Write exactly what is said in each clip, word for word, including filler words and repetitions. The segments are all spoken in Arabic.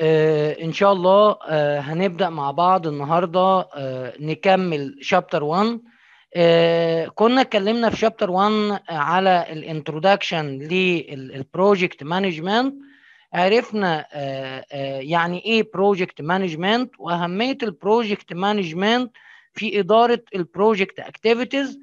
آه إن شاء الله آه هنبدأ مع بعض النهاردة. آه نكمل شابتر واحد. آه كنا اتكلمنا في شابتر واحد على الانترودكشن للبروجكت مانجمنت. عرفنا آه آه يعني ايه بروجكت مانجمنت وأهمية البروجكت مانجمنت في إدارة البروجكت اكتيفيتيز.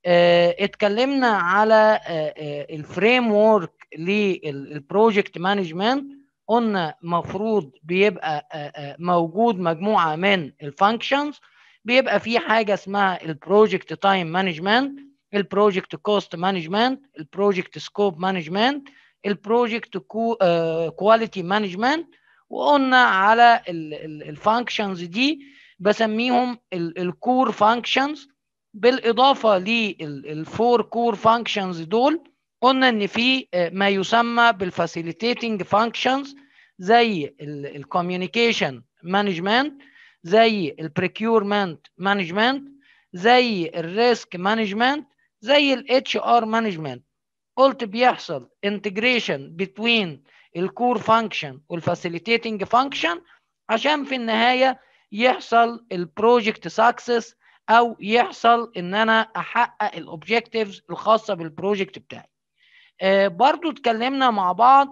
اتكلمنا على الفريم وورك للبروجكت مانجمنت. قلنا مفروض بيبقى موجود مجموعة من الفانكشنز، بيبقى في حاجة اسمها البروجكت تايم مانجمنت، البروجكت كوست مانجمنت، البروجكت سكوب مانجمنت، البروجكت كواليتي مانجمنت. وقلنا على الفانكشنز دي بسميهم الكور فانكشنز. بالاضافه للفور كور فانكشنز دول قلنا ان في ما يسمى بالفاسيليتيتنج فانكشنز زي الكوميونيكيشن مانجمنت، زي البريكيورمنت مانجمنت، زي الريسك مانجمنت، زي الاتش ار مانجمنت. قلت بيحصل انتجريشن بين الكور فانكشن والفاسيليتيتنج فانكشن عشان في النهايه يحصل البروجكت سكسس، او يحصل ان انا احقق الاوبجكتيفز الخاصه بالبروجكت بتاعي. آه برضو اتكلمنا مع بعض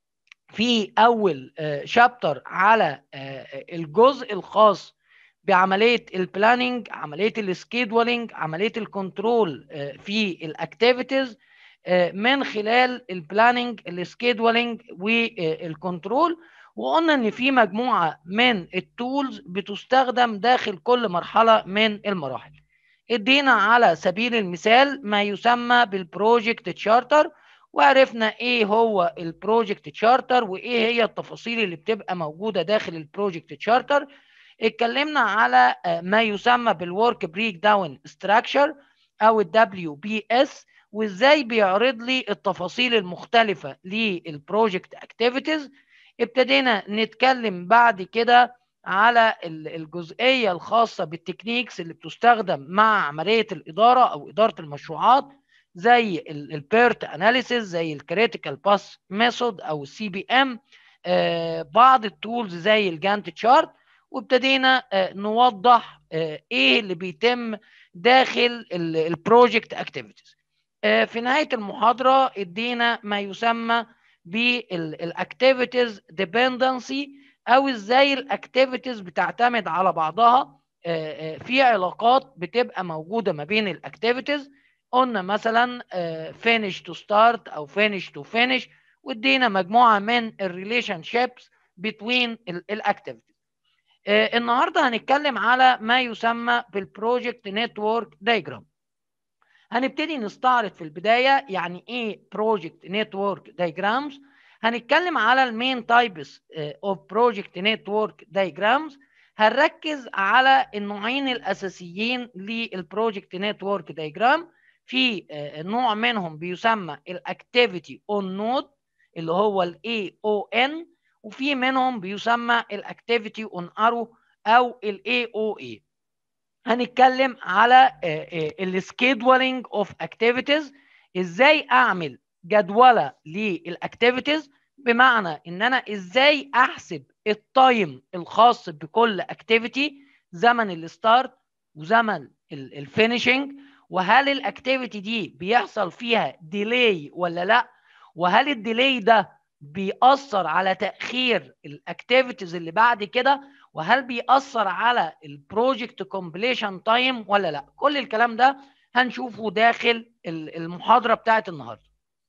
في اول آه شابتر على آه الجزء الخاص بعمليه البلاننج، عمليه السكيدولينج، عمليه الكنترول آه في الاكتيفيتيز من خلال البلاننج السكيدولينج والكنترول. وقلنا ان في مجموعه من التولز بتستخدم داخل كل مرحله من المراحل. ادينا على سبيل المثال ما يسمى بالبروجكت تشارتر، وعرفنا ايه هو البروجكت تشارتر وايه هي التفاصيل اللي بتبقى موجوده داخل البروجكت تشارتر. اتكلمنا على ما يسمى بالورك بريك داون ستراكشر او الدبليو بي اس، وازاي بيعرض لي التفاصيل المختلفه للبروجكت اكتيفيتيز. ابتدينا نتكلم بعد كده على الجزئيه الخاصه بالتكنيكس اللي بتستخدم مع عمليه الاداره او اداره المشروعات، زي البيرت اناليسيس، زي الكريتيكال باس ميثود او السي بي ام، بعض التولز زي الجانت تشارت. وابتدينا آه نوضح آه ايه اللي بيتم داخل البروجكت اكتيفيتيز. آه في نهايه المحاضره ادينا ما يسمى بالاكتيفيتيز ديبندنسي، او ازاي الاكتيفيتيز بتعتمد على بعضها في علاقات بتبقى موجوده ما بين الاكتيفيتيز. قلنا مثلا فينيش تو ستارت او فينيش تو فينيش، وادينا مجموعه من الريليشن شيبس بين الاكتيفيتيز. النهارده هنتكلم على ما يسمى بالبروجكت نتورك دايجرام. هنبتدي نستعرض في البدايه يعني ايه بروجكت نتورك دايجرامز. هنتكلم على المين تايبس اوف بروجكت نتورك دايجرامز. هنركز على النوعين الاساسيين للبروجكت نتورك دايجرام. في نوع منهم بيسمى الاكتيفيتي اون نود اللي هو الاي او ان، وفي منهم بيسمى الاكتيفيتي اون ارو او الاي او اي. هنتكلم على السكيدولينج اوف اكتيفيتيز، ازاي اعمل جدوله للاكتيفيتيز، بمعنى ان انا ازاي احسب التايم الخاص بكل اكتيفيتي، زمن الستارت وزمن الفينيشنج، وهل الاكتيفيتي دي بيحصل فيها ديلي ولا لا، وهل الديلي ده بيأثر على تأخير الاكتيفيتيز اللي بعد كده، وهل بيأثر على البروجكت كومبليشن تايم ولا لا. كل الكلام ده هنشوفه داخل المحاضرة بتاعت النهاردة.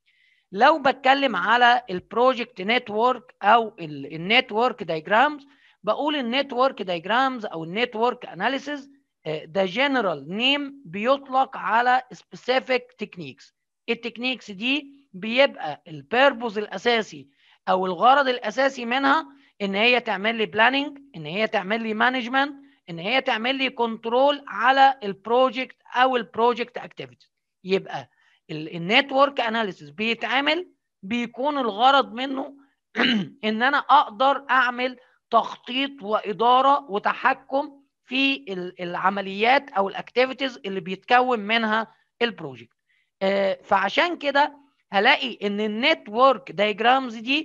لو بتكلم على البروجكت نتورك او النتورك دايجرامز، بقول النتورك دايجرامز او النتورك اناليسيز ده جنرال نيم بيطلق على سبيسيفيك تكنيكس. التكنيكس دي بيبقى البيربوز الاساسي او الغرض الاساسي منها ان هي تعمل لي بلاننج، ان هي تعمل لي مانجمنت، ان هي تعمل لي كنترول على البروجكت او البروجكت اكتيفيتي. يبقى النتورك اناليسيس بيتعمل بيكون الغرض منه ان انا اقدر اعمل تخطيط واداره وتحكم في العمليات او الاكتيفيتيز اللي بيتكون منها البروجكت. فعشان كده هلاقي ان النتورك دايجرامز دي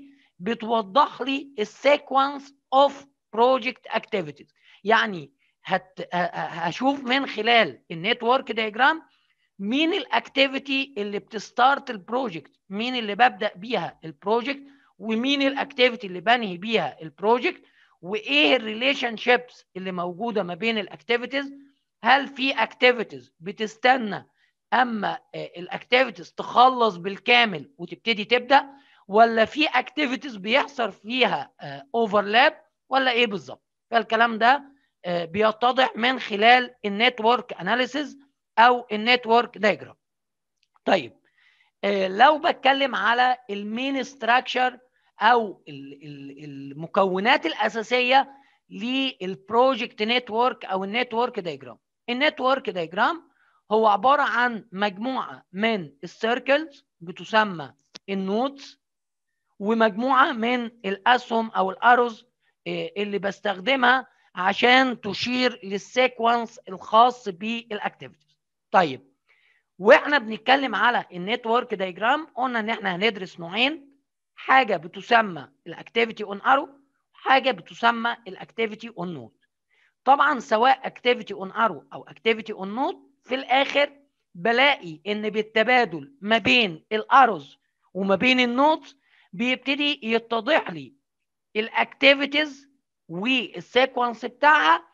بتوضح لي السيكونس اوف بروجكت اكتيفيتيز. يعني هت... هشوف من خلال النتورك دايجرام مين الاكتيفيتي اللي بتستارت البروجكت، مين اللي ببدا بيها البروجكت، ومين الاكتيفيتي اللي بنهي بيها البروجكت، وايه الريليشن شيبس اللي موجوده ما بين الاكتيفيتيز. هل في اكتيفيتيز بتستنى اما الاكتيفيتيز تخلص بالكامل وتبتدي تبدا، ولا في اكتيفيتيز بيحصل فيها اوفرلاب، ولا ايه بالظبط؟ فالكلام ده بيتضح من خلال النتورك اناليسيز او النتورك دايجرام. طيب لو بتكلم على المين ستراكشر او المكونات الاساسيه للبروجكت نتورك او النتورك دايجرام، النتورك دايجرام هو عباره عن مجموعه من السيركلز بتسمى النودز، ومجموعه من الاسهم او الاروز اللي بستخدمها عشان تشير للسيكونس الخاص بالاكتيفيتيز. طيب واحنا بنتكلم على النتورك دايجرام قلنا ان احنا هندرس نوعين، حاجه بتسمى الاكتيفيتي اون ارو، حاجه بتسمى الاكتيفيتي اون نود. طبعا سواء اكتيفيتي اون ارو او اكتيفيتي اون نود، في الاخر بلاقي ان بالتبادل ما بين الاروز وما بين النودز بيبتدي يتضح لي الاكتيفيتيز والسيكونس بتاعها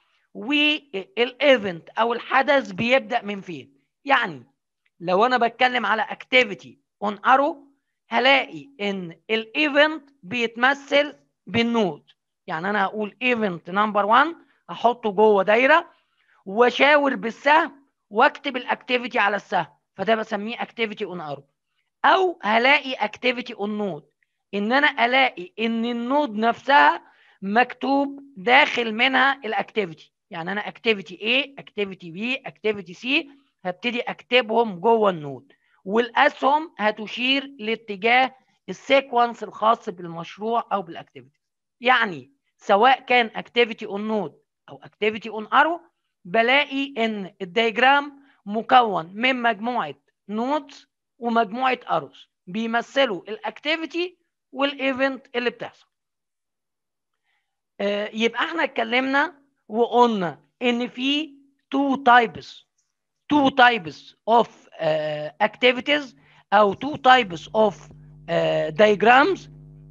والايفنت او الحدث بيبدا من فين. يعني لو انا بتكلم على اكتيفيتي اون ارو هلاقي ان الايفنت بيتمثل بالنود. يعني انا هقول ايفنت نمبر واحد احطه جوه دايره واشاور بالسهم واكتب الاكتيفيتي على السهم، فده بسميه اكتيفيتي اون ارو. او هلاقي اكتيفيتي اون نود، ان انا الاقي ان النود نفسها مكتوب داخل منها الاكتيفيتي. يعني انا اكتيفيتي A، اكتيفيتي B، اكتيفيتي C هبتدي اكتبهم جوه النود، والاسهم هتشير لاتجاه السيكونس الخاص بالمشروع او بالاكتيفيتي. يعني سواء كان اكتيفيتي اون نود او اكتيفيتي اون ارو بلاقي ان الدياجرام مكون من مجموعه نودز ومجموعه اروز بيمثلوا الاكتيفيتي والايفنت اللي بتحصل. آه يبقى احنا اتكلمنا وقلنا ان في تو تايبس two types of uh, activities او two types of uh, diagrams.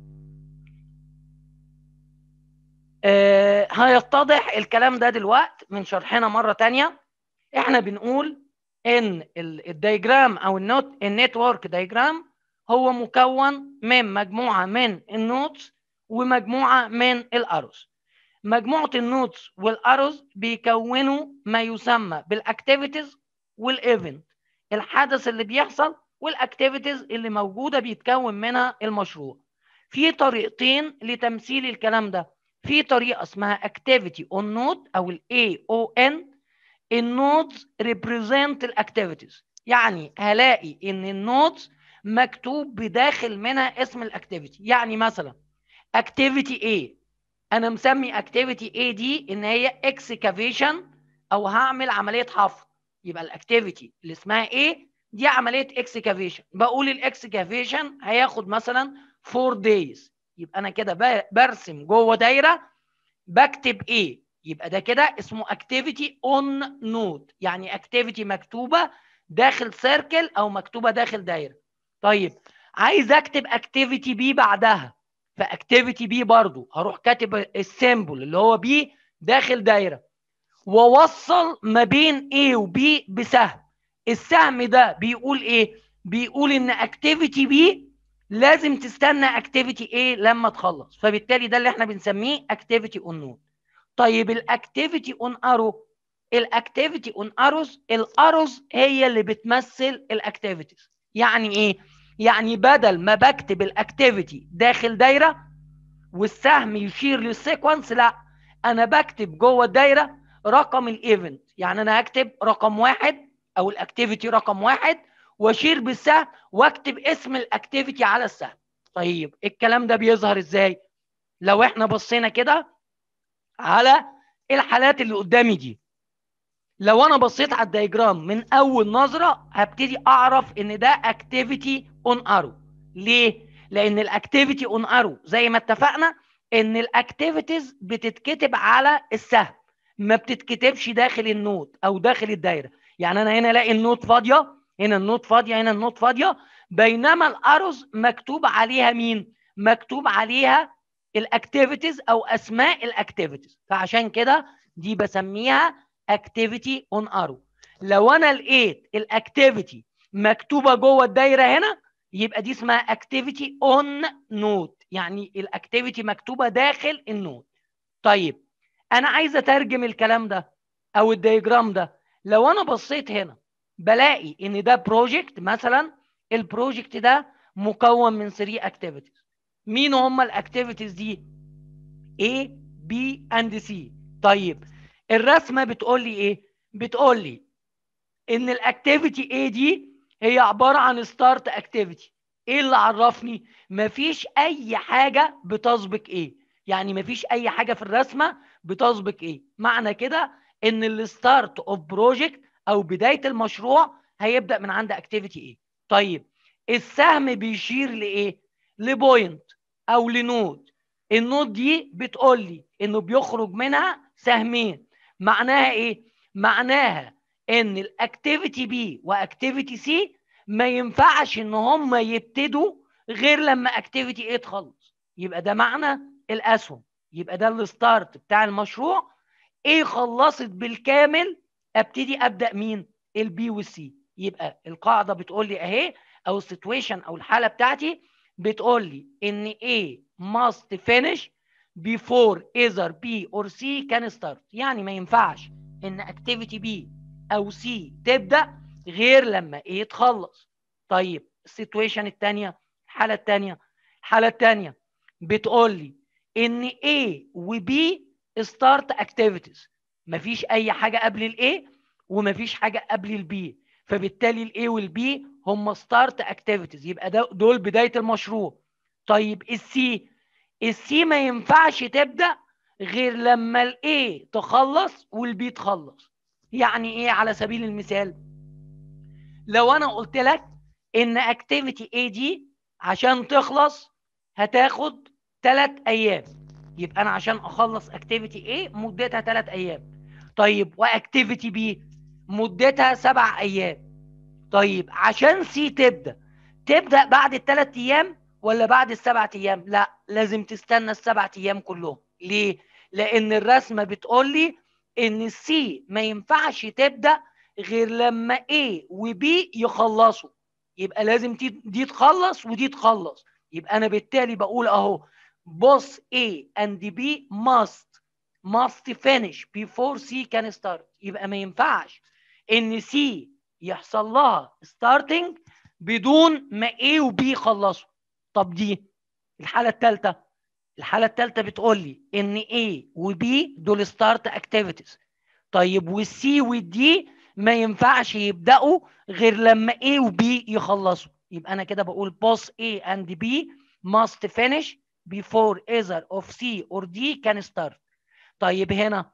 uh, هيتضح الكلام ده دلوقتي من شرحنا مرة تانية. احنا بنقول ان الدياجرام او النوت النتورك دياجرام هو مكون من مجموعة من النودز ومجموعة من الاروز. مجموعة النودز والاروز بيكونوا ما يسمى بالاكتيفيتيز والايفنت، الحدث اللي بيحصل والاكتيفيتيز اللي موجوده بيتكون منها المشروع. في طريقتين لتمثيل الكلام ده، في طريقه اسمها اكتيفيتي اون نود او الاي او ان. النودز ريبريزنت الاكتيفيتيز، يعني هلاقي ان النودز مكتوب بداخل منها اسم الاكتيفيتي. يعني مثلا اكتيفيتي ايه انا مسمي اكتيفيتي ايه دي ان هي اكسكافيشن او هعمل عمليه حفر، يبقى الاكتيفيتي اللي اسمها ايه دي عمليه اكسكافيشن. بقول الاكسكافيشن هياخد مثلا فور دايز، يبقى انا كده برسم جوه دايره بكتب ايه، يبقى ده كده اسمه اكتيفيتي اون نود، يعني اكتيفيتي مكتوبه داخل سيركل او مكتوبه داخل دايره. طيب عايز اكتب اكتيفيتي بي بعدها، فاكتيفيتي بي برضو هروح كاتب السيمبل اللي هو بي داخل دايره ووصل ما بين A و B بسهم. السهم ده بيقول ايه؟ بيقول ان اكتيفيتي بي لازم تستنى اكتيفيتي A لما تخلص، فبالتالي ده اللي احنا بنسميه اكتيفيتي اون نود. طيب الاكتيفيتي اون ارو، الاكتيفيتي اون اروز، الاروز هي اللي بتمثل الاكتيفيتيز. يعني ايه؟ يعني بدل ما بكتب الاكتيفيتي داخل دايره والسهم يشير للسيكونس، لا انا بكتب جوه الدايره رقم الايفنت. يعني انا هكتب رقم واحد او الاكتيفيتي رقم واحد واشير بالسهم واكتب اسم الاكتيفيتي على السهم. طيب الكلام ده بيظهر ازاي؟ لو احنا بصينا كده على الحالات اللي قدامي دي، لو انا بصيت على الدياجرام من اول نظره هبتدي اعرف ان ده اكتيفيتي اون ارو. ليه؟ لان الاكتيفيتي اون ارو زي ما اتفقنا ان الاكتيفيتيز بتتكتب على السهم، ما بتتكتبش داخل النود او داخل الدايره. يعني انا هنا الاقي النود فاضيه، هنا النود فاضيه، هنا النود فاضيه، بينما الاروز مكتوب عليها مين؟ مكتوب عليها الاكتيفيتيز او اسماء الاكتيفيتيز. فعشان كده دي بسميها اكتيفيتي اون ارو. لو انا لقيت الاكتيفيتي مكتوبه جوه الدايره هنا يبقى دي اسمها اكتيفيتي اون نود، يعني الاكتيفيتي مكتوبه داخل النود. طيب انا عايز اترجم الكلام ده او الدياجرام ده. لو انا بصيت هنا بلاقي ان ده بروجكت مثلا، البروجكت ده مكون من ثلاثة اكتيفيتيز. مين هم الاكتيفيتيز دي؟ A B and C. طيب الرسمه بتقول لي ايه؟ بتقول لي ان الاكتيفيتي A دي هي عباره عن ستارت اكتيفيتي. ايه اللي عرفني؟ مفيش اي حاجه بتسبق ايه، يعني مفيش اي حاجه في الرسمه بتسبق ايه. معنى كده ان الستارت اوف بروجكت او بدايه المشروع هيبدا من عند اكتيفيتي ايه. طيب السهم بيشير لايه؟ لبوينت او لنود. النود دي بتقول لي انه بيخرج منها سهمين. معناها ايه؟ معناها ان الاكتيفيتي بي واكتيفيتي سي ما ينفعش ان هم يبتدوا غير لما اكتيفيتي ايه تخلص. يبقى ده معنى الاسهم، يبقى ده الستارت بتاع المشروع. ايه خلصت بالكامل ابتدي ابدا مين؟ البي والسي. يبقى القاعده بتقول لي اهي، او السيتويشن او الحاله بتاعتي بتقول لي ان A must finish before either B or C can start. يعني ما ينفعش ان اكتيفيتي B او C تبدا غير لما A تخلص. طيب السيتويشن الثانيه، الحاله الثانيه، الحاله الثانيه بتقول لي ان A و B start activities. مفيش اي حاجه قبل الاي ومفيش حاجه قبل البي، فبالتالي الاي والبي هم ستارت اكتيفيتيز، يبقى دول بدايه المشروع. طيب السي، السي ما ينفعش تبدا غير لما الاي تخلص والبي تخلص. يعني ايه؟ على سبيل المثال لو انا قلت لك ان اكتيفيتي اي دي عشان تخلص هتاخد ثلاث ايام، يبقى انا عشان اخلص اكتيفيتي ايه مدتها ثلاث ايام. طيب واكتيفيتي بي مدتها سبع ايام. طيب عشان سي تبدا، تبدا بعد الثلاث ايام ولا بعد السبع ايام؟ لا، لازم تستنى السبع ايام كلهم. ليه؟ لان الرسمه بتقول لي ان السي ما ينفعش تبدا غير لما A و B يخلصوا، يبقى لازم دي تخلص ودي تخلص. يبقى انا بالتالي بقول اهو both A and B must must finish before C can start. يبقى ما ينفعش ان C يحصل لها starting بدون ما A و B يخلصوا. طب دي الحالة الثالثة، الحالة الثالثة بتقول لي ان A و B دول start activities. طيب والسي والدي ما ينفعش يبداوا غير لما A و B يخلصوا. يبقى انا كده بقول both A and B must finish before either of C or D can start. طيب هنا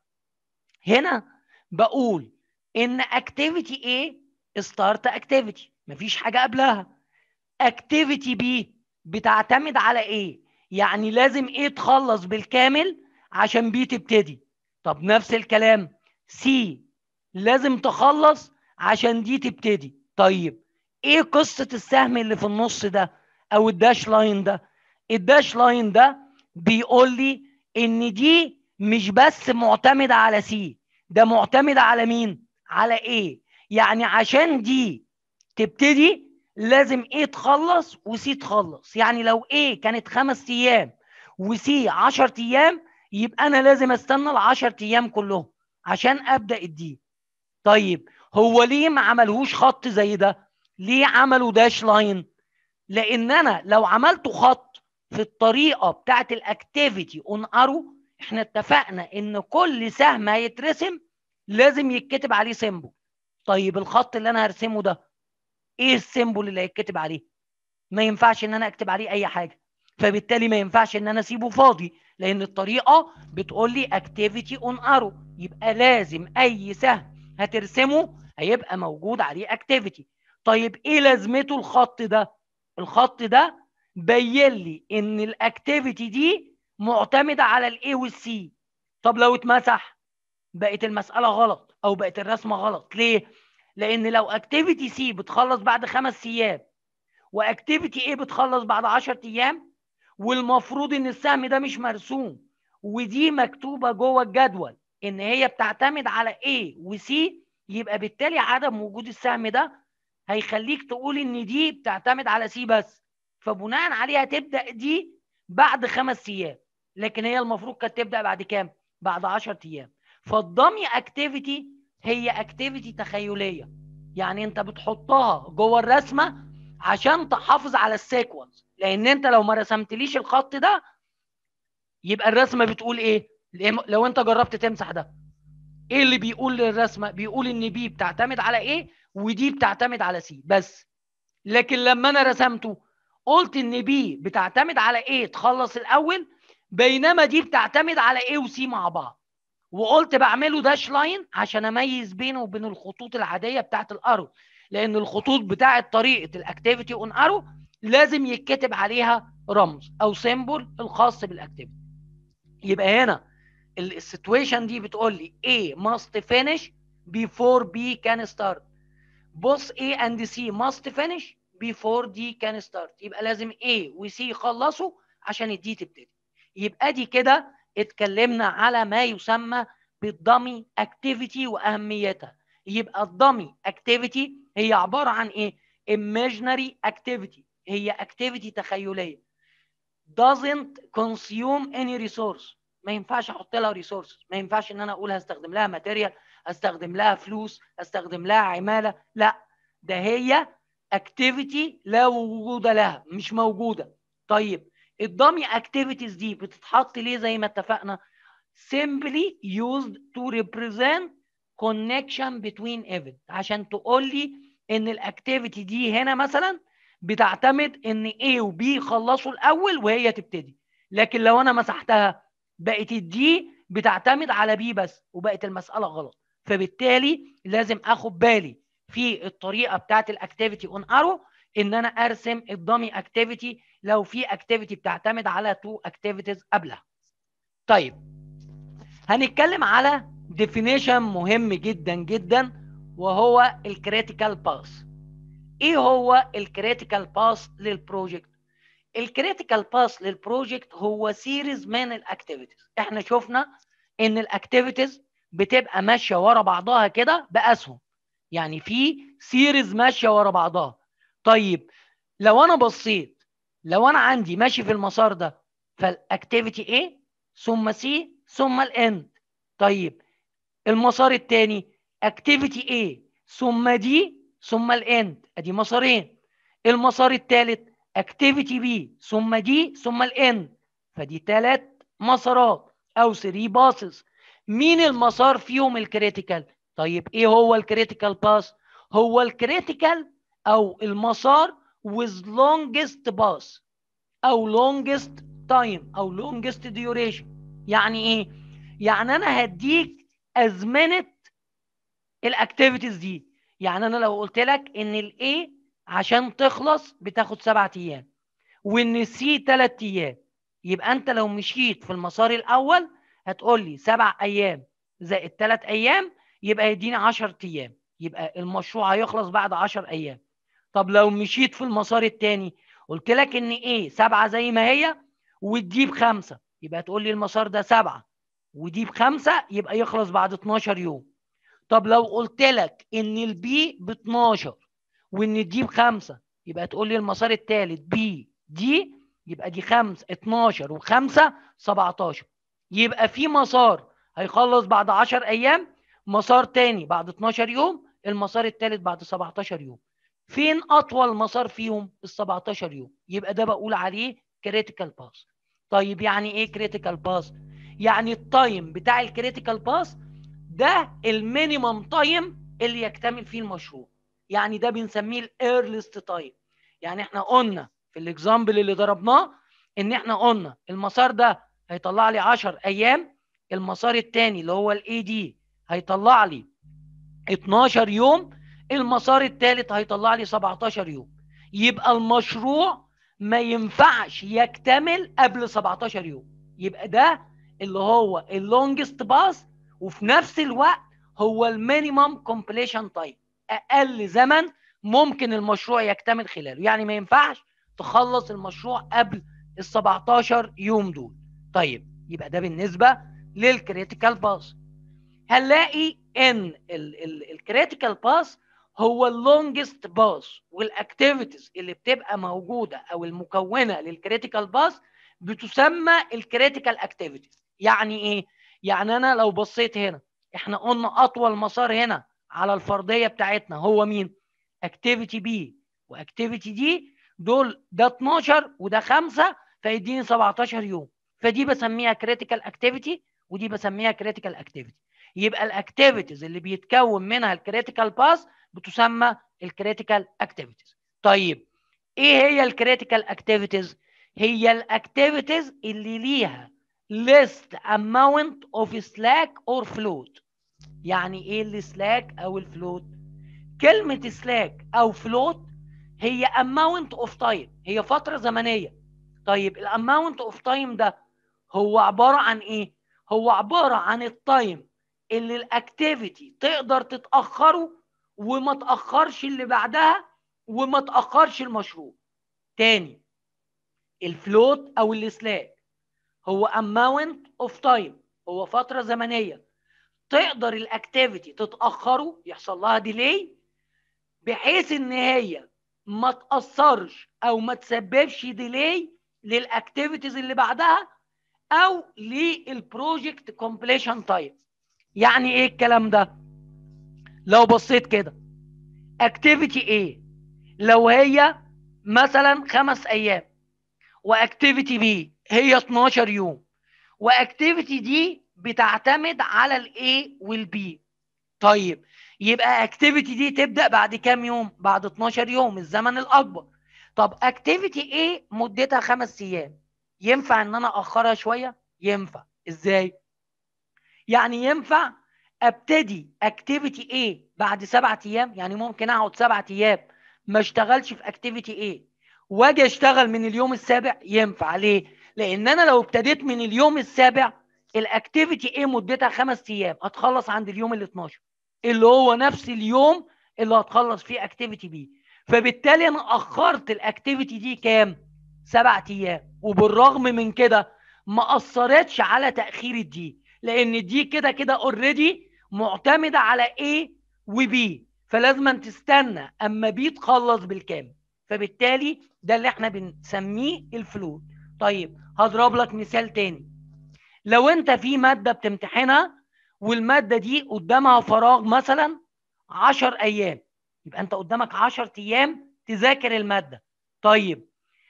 هنا بقول ان activity A start activity مفيش حاجه قبلها. activity B بتعتمد على A، يعني لازم A تخلص بالكامل عشان B تبتدي. طب نفس الكلام سي لازم تخلص عشان دي تبتدي. طيب ايه قصة السهم اللي في النص ده او الداش لاين ده؟ الداش لاين ده بيقول لي ان دي مش بس معتمدة على سي، ده معتمدة على مين؟ على ايه. يعني عشان دي تبتدي لازم ايه تخلص وسي تخلص. يعني لو ايه كانت خمس ايام وسي عشر ايام يبقى انا لازم استنى العشر ايام كلهم عشان ابدا الدي. طيب هو ليه ما عملهوش خط زي ده؟ ليه عملوا داش لاين؟ لان انا لو عملته خط في الطريقه بتاعت الاكتيفيتي اون ارو، احنا اتفقنا ان كل سهم هيترسم لازم يتكتب عليه سيمبل. طيب الخط اللي انا هرسمه ده ايه السيمبل اللي هيتكتب عليه؟ ما ينفعش ان انا اكتب عليه اي حاجه، فبالتالي ما ينفعش ان انا اسيبه فاضي لان الطريقه بتقول لي اكتيفيتي اون ارو، يبقى لازم اي سهم هترسمه هيبقى موجود عليه اكتيفيتي. طيب ايه لازمته الخط ده؟ الخط ده بين لي ان الاكتيفيتي دي معتمده على الاي والسي. طب لو اتمسح بقت المساله غلط او بقت الرسمه غلط. ليه؟ لان لو اكتيفيتي سي بتخلص بعد خمس ايام واكتيفيتي ايه بتخلص بعد عشرة ايام، والمفروض ان السهم ده مش مرسوم ودي مكتوبه جوه الجدول ان هي بتعتمد على A وسي، يبقى بالتالي عدم وجود السهم ده هيخليك تقول ان دي بتعتمد على سي بس، فبناء عليها تبدا دي بعد خمس ايام، لكن هي المفروض كانت تبدا بعد كام؟ بعد عشرة ايام. فالدمي اكتيفيتي هي اكتيفيتي تخيليه، يعني انت بتحطها جوه الرسمه عشان تحافظ على السيكونس، لان انت لو ما رسمتليش الخط ده يبقى الرسمه بتقول ايه؟ لو انت جربت تمسح ده، ايه اللي بيقول للرسمه؟ بيقول ان بي بتعتمد على ايه ودي بتعتمد على سي بس. لكن لما انا رسمته قلت ان بي بتعتمد على ايه تخلص الاول، بينما دي بتعتمد على ايه وسي مع بعض، وقلت بعمله داش لاين عشان اميز بينه وبين الخطوط العاديه بتاعت الارو، لان الخطوط بتاعت طريقه الاكتيفيتي اون ارو لازم يتكتب عليها رمز او سيمبل الخاص بالاكتيفيتي. يبقى هنا السيتويشن دي بتقول لي A must finish before B can start. بص A and C must finish before D can start. يبقى لازم A و C يخلصوا عشان الدي تبتدي. يبقى دي كده اتكلمنا على ما يسمى بالدمي اكتيفيتي واهميتها. يبقى الدمي اكتيفيتي هي عباره عن ايه؟ imaginary activity، هي اكتيفيتي تخيليه doesn't consume any resource. ما ينفعش احط لها ريسورس، ما ينفعش ان انا اقول هستخدم لها ماتيريال، هستخدم لها فلوس، هستخدم لها عماله، لا، ده هي اكتيفيتي لا وجود لها، مش موجوده. طيب الدامي اكتيفيتيز دي بتتحط ليه زي ما اتفقنا؟ simply used to represent connection between events، عشان تقول لي ان الاكتيفيتي دي هنا مثلا بتعتمد ان A و B يخلصوا الاول وهي تبتدي، لكن لو انا مسحتها بقت الدي بتعتمد على B بس وبقت المساله غلط. فبالتالي لازم اخد بالي في الطريقه بتاعت الاكتيفيتي اون ارو ان انا ارسم الدامي اكتيفيتي لو في اكتيفيتي بتعتمد على تو اكتيفيتيز قبلها. طيب هنتكلم على definition مهم جدا جدا وهو الكريتيكال باث. ايه هو الكريتيكال باث للبروجكت؟ الكريتيكال باث للبروجكت هو سيريز من الاكتيفيتيز. احنا شفنا ان الاكتيفيتيز بتبقى ماشيه ورا بعضها كده باسهم، يعني في سيريز ماشيه ورا بعضها. طيب لو انا بصيت، لو انا عندي ماشي في المسار ده فالاكتيفيتي A ثم C ثم الاند. طيب المسار الثاني اكتيفيتي A ثم D ثم الاند، ادي مسارين. المسار الثالث اكتيفيتي B ثم D ثم الاند، فدي ثلاث مسارات او ثلاث باصز. مين المسار فيهم الكريتيكال؟ طيب ايه هو الكريتيكال باث؟ هو الكريتيكال او المسار with longest path او longest time او longest duration. يعني ايه؟ يعني انا هديك ازمنه الاكتيفيتيز دي. يعني انا لو قلت لك ان الاي عشان تخلص بتاخد سبعة ايام وان السي ثلاث ايام، يبقى انت لو مشيت في المسار الاول هتقول لي سبع ايام زائد ثلاث ايام يبقى يديني عشرة ايام، يبقى المشروع هيخلص بعد عشرة ايام. طب لو مشيت في المسار الثاني قلت لك ان ايه سبعة زي ما هي ودي بخمسة، يبقى تقول لي المسار ده سبعة ودي بخمسة يبقى يخلص بعد اتناشر يوم. طب لو قلت لك ان البي ب اتناشر وان الدي بخمسة يبقى تقول لي المسار الثالث بي دي، يبقى دي خمسة اتناشر و5 سبعتاشر. يبقى في مسار هيخلص بعد عشرة ايام، مسار تاني بعد اتناشر يوم، المسار الثالث بعد سبعتاشر يوم. فين اطول مسار فيهم؟ ال سبعتاشر يوم. يبقى ده بقول عليه كريتيكال باث. طيب يعني ايه كريتيكال باث؟ يعني التايم بتاع الكريتيكال باث ده المينيمم تايم اللي يكتمل فيه المشروع، يعني ده بنسميه الايرليست تايم. يعني احنا قلنا في الاكزامبل اللي ضربناه ان احنا قلنا المسار ده هيطلع لي عشرة ايام، المسار الثاني اللي هو الاي دي هيطلع لي اتناشر يوم، المسار الثالث هيطلع لي سبعتاشر يوم. يبقى المشروع ما ينفعش يكتمل قبل سبعتاشر يوم. يبقى ده اللي هو اللونجست باس، وفي نفس الوقت هو المينيمم كومبليشن تايم، اقل زمن ممكن المشروع يكتمل خلاله. يعني ما ينفعش تخلص المشروع قبل ال سبعتاشر يوم دول. طيب يبقى ده بالنسبه للكريتيكال باس. هنلاقي ان الكريتيكال باس هو اللونجست باس، والاكتيفيتيز اللي بتبقى موجوده او المكونه للكريتيكال باس بتسمى الكريتيكال اكتيفيتيز. يعني ايه؟ يعني انا لو بصيت هنا، احنا قلنا اطول مسار هنا على الفرضيه بتاعتنا هو مين؟ اكتيفيتي بي واكتيفيتي دي، دول ده اتناشر وده خمسة، فيديني سبعتاشر يوم، فدي بسميها كريتيكال اكتيفيتي ودي بسميها كريتيكال اكتيفيتي. يبقى الاكتيفيتيز اللي بيتكون منها الكريتيكال باس بتسمى الكريتيكال اكتيفيتيز. طيب ايه هي الكريتيكال اكتيفيتيز؟ هي الاكتيفيتيز اللي ليها list amount of slack or float. يعني ايه السلاك او الفلوت؟ كلمة سلاك او فلوت هي amount of time، هي فترة زمنية. طيب الاماونت اوف تايم ده هو عبارة عن ايه؟ هو عبارة عن التايم اللي الاكتيفيتي تقدر تتأخره وما تأخرش اللي بعدها وما تأخرش المشروع. تاني، الفلوت او السلاك هو amount of time، هو فترة زمنية تقدر الاكتيفيتي تتأخره، يحصل لها ديلي، بحيث ان هي ما تأثرش او ما تسببش ديلي للاكتيفيتيز اللي بعدها او للبروجكت كومبليشن تايم. يعني ايه الكلام ده؟ لو بصيت كده، اكتيفيتي ايه لو هي مثلا خمس ايام، واكتيفيتي بي هي اتناشر يوم، واكتيفيتي دي بتعتمد على الاي والبي، طيب يبقى اكتيفيتي دي تبدا بعد كام يوم؟ بعد اتناشر يوم، الزمن الاكبر. طب اكتيفيتي ايه مدتها خمس ايام، ينفع ان انا اخرها شويه؟ ينفع. ازاي؟ يعني ينفع ابتدي اكتيفيتي ايه بعد سبعة ايام، يعني ممكن اقعد سبعة ايام ما اشتغلش في اكتيفيتي ايه واجي اشتغل من اليوم السابع. ينفع. ليه؟ لان انا لو ابتديت من اليوم السابع الاكتيفيتي ايه مدتها خمس ايام، هتخلص عند اليوم ال اتناشر اللي هو نفس اليوم اللي هتخلص فيه اكتيفيتي بي، فبالتالي انا اخرت الاكتيفيتي دي كام؟ سبعة ايام. وبالرغم من كده ما اثرتش على تاخير الدي، لان دي كده كده اوريدي معتمده على A وB، فلازم تستنى اما B تخلص بالكامل، فبالتالي ده اللي احنا بنسميه الفلوت. طيب هضرب لك مثال تاني. لو انت في ماده بتمتحنها والماده دي قدامها فراغ مثلا عشر ايام، يبقى انت قدامك عشر ايام تذاكر الماده. طيب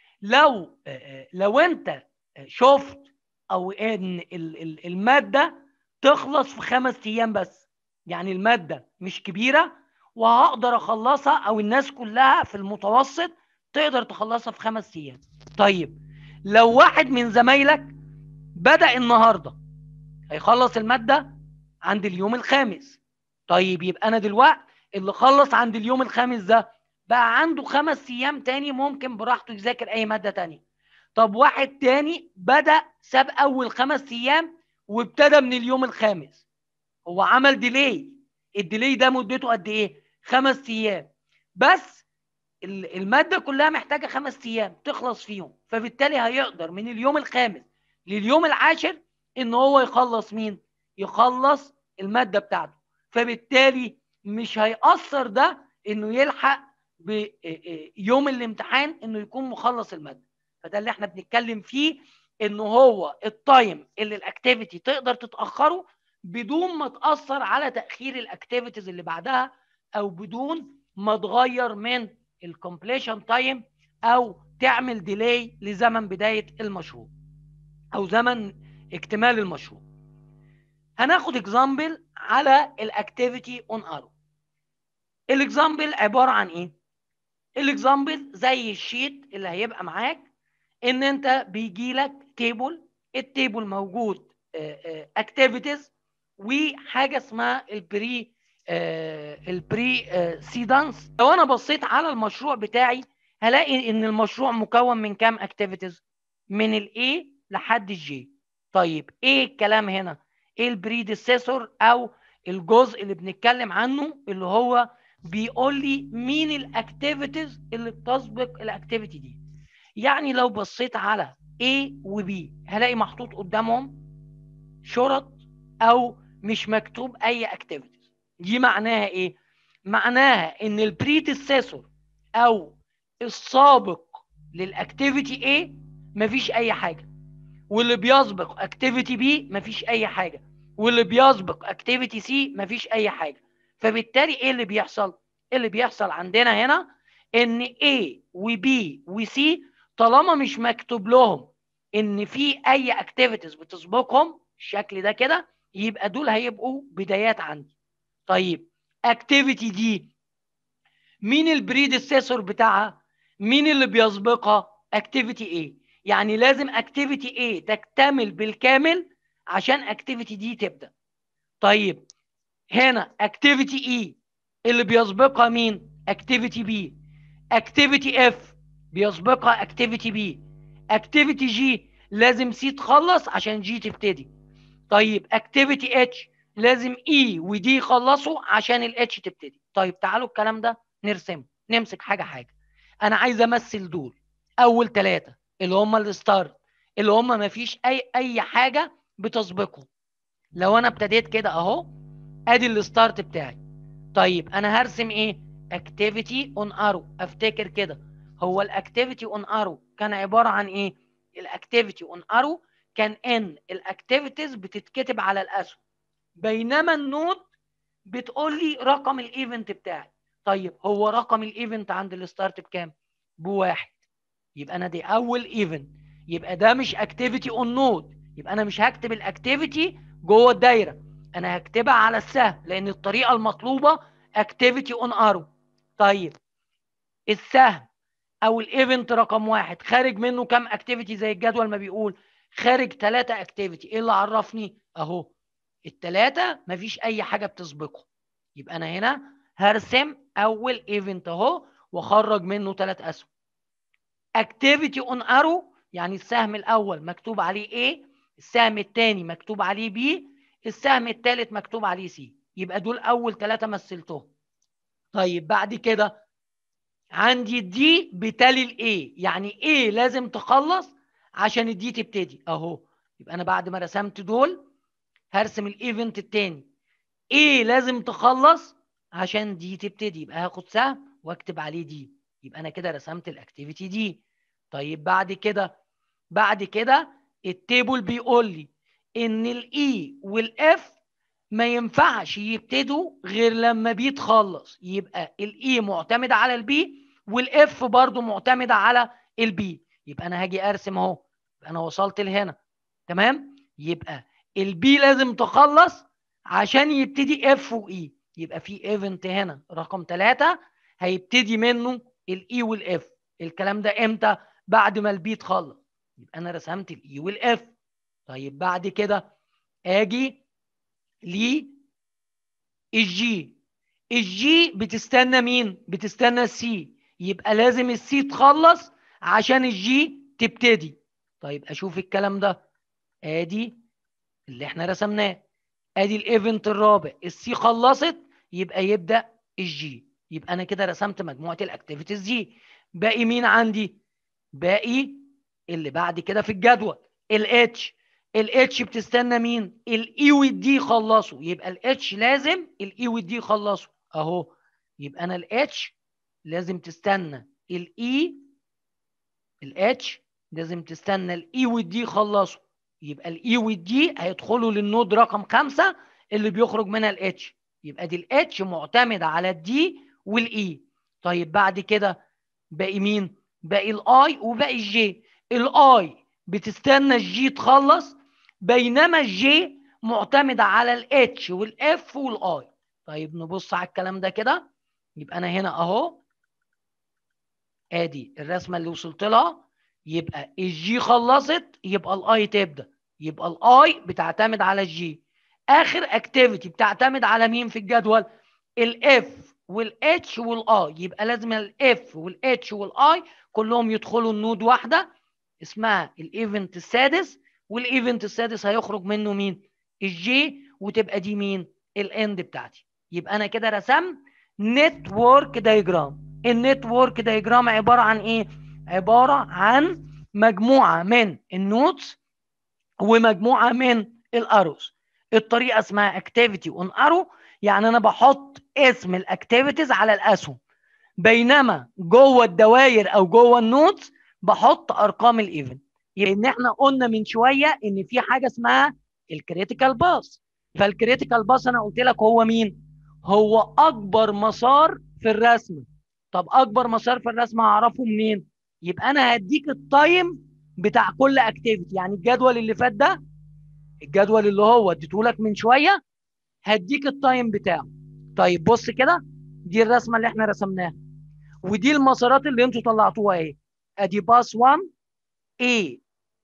لو لو انت شفت او ان الماده تخلص في خمس ايام بس، يعني الماده مش كبيره وهقدر اخلصها، او الناس كلها في المتوسط تقدر تخلصها في خمس ايام. طيب لو واحد من زمايلك بدأ النهارده هيخلص الماده عند اليوم الخامس، طيب يبقى انا دلوقتي اللي خلص عند اليوم الخامس ده بقى عنده خمس ايام تاني ممكن براحته يذاكر اي ماده تانيه. طب واحد تاني بدأ ساب اول خمس ايام وابتدى من اليوم الخامس، هو عمل ديلي، الديلي ده مدته قد ايه؟ خمس ايام بس، الماده كلها محتاجه خمس ايام تخلص فيهم، فبالتالي هيقدر من اليوم الخامس لليوم العاشر ان هو يخلص مين؟ يخلص الماده بتاعته، فبالتالي مش هيأثر ده انه يلحق بيوم الامتحان انه يكون مخلص الماده. فده اللي احنا بنتكلم فيه، انه هو التايم اللي الاكتيفيتي تقدر تتاخره بدون ما تاثر على تاخير الاكتيفيتيز اللي بعدها، او بدون ما تغير من الكومبليشن تايم او تعمل ديلي لزمن بدايه المشروع او زمن اكتمال المشروع. هناخد اكزامبل على الاكتيفيتي اون ارو. الاكزامبل عباره عن ايه؟ الاكزامبل زي الشيت اللي هيبقى معاك، ان انت بيجي لك تيبل، التيبل موجود اكتيفيتيز وحاجه اسمها البري البري سيدانس. لو انا بصيت على المشروع بتاعي هلاقي ان المشروع مكون من كام اكتيفيتيز؟ من الاي لحد الجي. طيب ايه الكلام هنا؟ ايه البريديسيسور او الجزء اللي بنتكلم عنه اللي هو بيقول لي مين الاكتيفيتيز اللي بتسبق الاكتيفيتي دي؟ يعني لو بصيت على A و B هلاقي محطوط قدامهم شرط او مش مكتوب اي اكتيفيتيز. دي معناها ايه؟ معناها ان البريديسيسور او السابق للاكتيفيتي A مفيش اي حاجه، واللي بيسبق اكتيفيتي B مفيش اي حاجه، واللي بيسبق اكتيفيتي C مفيش اي حاجه. فبالتالي ايه اللي بيحصل؟ اللي بيحصل عندنا هنا ان A و B و C طالما مش مكتوب لهم ان في اي اكتيفيتيز بتسبقهم الشكل ده كده، يبقى دول هيبقوا بدايات عندي. طيب اكتيفيتي دي مين البريديسيسور بتاعها؟ مين اللي بيسبقها؟ اكتيفيتي ايه. يعني لازم اكتيفيتي ايه تكتمل بالكامل عشان اكتيفيتي دي تبدا. طيب هنا اكتيفيتي اي اللي بيسبقها مين؟ اكتيفيتي بي. اكتيفيتي اف بيسبقها اكتيفيتي بي. اكتيفيتي جي لازم سي تخلص عشان جي تبتدي. طيب اكتيفيتي اتش لازم اي ودي يخلصوا عشان الاتش تبتدي. طيب تعالوا الكلام ده نرسمه، نمسك حاجه حاجه. انا عايز امثل دول اول ثلاثه اللي هم الستارت، اللي هم ما فيش اي اي حاجه بتسبقهم. لو انا ابتديت كده اهو، ادي الستارت بتاعي. طيب انا هرسم ايه؟ اكتيفيتي اون ارو. افتكر كده، هو الاكتيفيتي اون ارو كان عباره عن ايه؟ الاكتيفيتي اون ارو كان ان الاكتيفيتيز بتتكتب على الاسهم، بينما النود بتقول لي رقم الايفنت بتاعي. طيب هو رقم الايفنت عند الستارت بكام؟ بواحد. يبقى انا دي اول ايفنت، يبقى ده مش اكتيفيتي اون نود، يبقى انا مش هكتب الاكتيفيتي جوه الدايره، انا هكتبها على السهم لان الطريقه المطلوبه اكتيفيتي اون ارو. طيب السهم او الايفنت رقم واحد خارج منه كام اكتيفيتي زي الجدول ما بيقول؟ خارج ثلاثة اكتيفيتي. ايه اللي عرفني؟ اهو الثلاثه مفيش اي حاجه بتسبقه. يبقى انا هنا هرسم اول ايفنت اهو واخرج منه ثلاث اسهم. اكتيفيتي اون ارو يعني السهم الاول مكتوب عليه A، السهم الثاني مكتوب عليه B، السهم الثالث مكتوب عليه C. يبقى دول اول ثلاثه مثلتهم. طيب بعد كده عندي الدي بتالي الاي، يعني ايه لازم تخلص عشان الدي تبتدي اهو. يبقى انا بعد ما رسمت دول هرسم الايفنت الثاني، ايه لازم تخلص عشان دي تبتدي، يبقى هاخد سهم واكتب عليه دي. يبقى انا كده رسمت الاكتيفيتي دي. طيب بعد كده بعد كده التيبل بيقول لي ان الاي والاف ما ينفعش يبتدوا غير لما بي تخلص، يبقى الاي معتمده على البي والاف برضو معتمده على البي. يبقى انا هاجي ارسم اهو، انا وصلت لهنا تمام. يبقى البي لازم تخلص عشان يبتدي اف واي، يبقى في ايفنت هنا رقم ثلاثة هيبتدي منه الاي والاف. الكلام ده امتى؟ بعد ما البي تخلص. يبقى انا رسمت الاي والاف. طيب بعد كده اجي لي الجي. الجي بتستنى مين؟ بتستنى السي، يبقى لازم السي تخلص عشان الجي تبتدي. طيب اشوف الكلام ده، ادي اللي احنا رسمناه، ادي الايفنت الرابع السي خلصت يبقى يبدا الجي. يبقى انا كده رسمت مجموعه الاكتيفيتيز دي. باقي مين عندي؟ باقي اللي بعد كده في الجدول الاتش. الاتش بتستنى مين؟ الاي والدي يخلصوا، يبقى الاتش لازم الاي والدي يخلصوا اهو. يبقى انا الاتش لازم تستنى الاي، الاتش لازم تستنى الاي والدي يخلصوا، يبقى الاي والدي هيدخلوا للنود رقم خمسة اللي بيخرج منها الاتش. يبقى دي الاتش معتمده على الدي والاي. طيب بعد كده باقي مين؟ باقي الاي وباقي الجي. الاي بتستنى الجي تخلص، بينما الجي معتمده على الاتش والاف والاي. طيب نبص على الكلام ده كده. يبقى انا هنا اهو ادي الرسمه اللي وصلت لها. يبقى الجي خلصت يبقى الاي تبدا، يبقى الاي بتعتمد على الجي. اخر اكتيفيتي بتعتمد على مين في الجدول؟ الاف والاتش والاي، يبقى لازم الاف والاتش والاي كلهم يدخلوا النود واحده اسمها الايفنت السادس، والايفنت السادس هيخرج منه مين؟ الجي، وتبقى دي مين؟ الاند بتاعتي. يبقى انا كده رسمت نتورك دايجرام. النتورك دايجرام عباره عن ايه؟ عباره عن مجموعه من النودز ومجموعه من الاروز. الطريقه اسمها اكتيفيتي اون ارو، يعني انا بحط اسم الاكتيفيتيز على الاسهم، بينما جوه الدوائر او جوه النودز بحط ارقام الايفنت. لان احنا قلنا من شويه ان في حاجه اسمها الكريتيكال باس. فالكريتيكال باس انا قلت لك هو مين؟ هو اكبر مسار في الرسم. طب اكبر مسار في الرسم هعرفه منين؟ يبقى انا هديك التايم بتاع كل اكتيفيتي. يعني الجدول اللي فات ده، الجدول اللي هو اديته لك من شويه، هديك التايم بتاعه. طيب بص كده، دي الرسمه اللي احنا رسمناها، ودي المسارات اللي انتوا طلعتوها ايه؟ ادي باس واحد A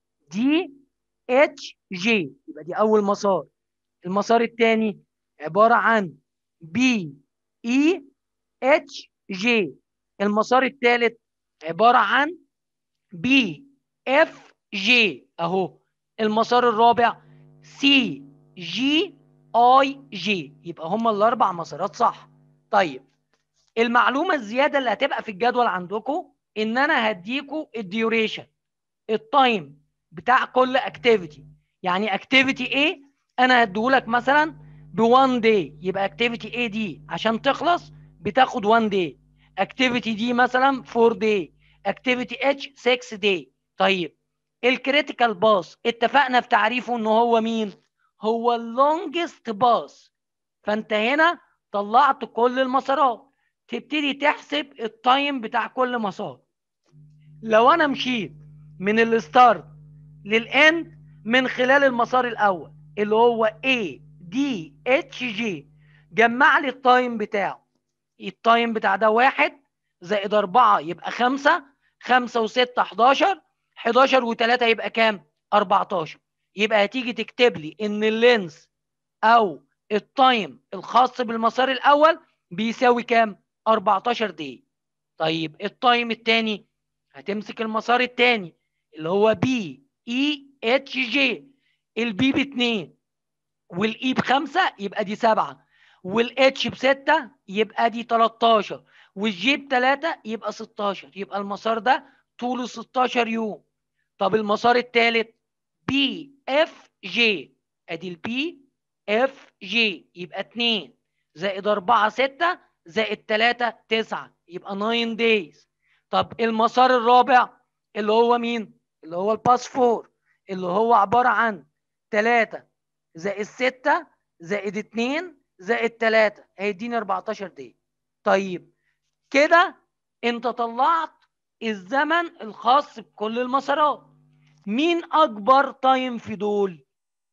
دي اتش جي، يبقى دي اول مسار. المسار الثاني عباره عن بي اي اتش جي. المسار الثالث عباره عن بي اف جي اهو. المسار الرابع سي جي اي جي. يبقى هم الاربع مسارات صح. طيب المعلومه الزياده اللي هتبقى في الجدول عندكم ان انا هديكم الديوريشن، التايم بتاع كل اكتيفيتي. يعني اكتيفيتي ايه انا هديهولك مثلا ب واحد داي، يبقى اكتيفيتي ايه دي عشان تخلص بتاخد واحد داي. اكتيفيتي دي مثلا اربعة داي. اكتيفيتي اتش ستة داي. طيب الكريتيكال باس اتفقنا في تعريفه ان هو مين؟ هو اللونجست باس. فانت هنا طلعت كل المسارات، تبتدي تحسب التايم بتاع كل مسار. لو انا مشيت من الستارت للاند من خلال المسار الاول اللي هو A D H G، جمع لي التايم بتاعه. التايم بتاع ده واحد زائد أربعة يبقى خمسة، خمسة وستة حداشر، حداشر وتلاتة يبقى كام؟ أربعتاشر. يبقى هتيجي تكتب لي إن اللينس أو التايم الخاص بالمسار الأول بيساوي كام؟ أربعتاشر دقيقة. طيب التايم الثاني هتمسك المسار الثاني اللي هو بي اي اتش جي. البي ب اتنين والاي ب خمسة يبقى دي سبعة، والاتش ب ستة يبقى دي تلتاشر، والجي ب تلاتة يبقى ستاشر. يبقى المسار ده طوله ستاشر يوم. طب المسار الثالث بي اف جي، ادي البي اف جي يبقى اتنين زائد أربعة ستة زائد تلاتة تسعة، يبقى تسعة دايز. طب المسار الرابع اللي هو مين؟ اللي هو الباس اربعة، اللي هو عبارة عن تلاتة زائد ستة زائد اتنين زائد تلاتة، هيديني أربعتاشر دقيقة. طيب كده انت طلعت الزمن الخاص بكل المسارات. مين اكبر تايم في دول؟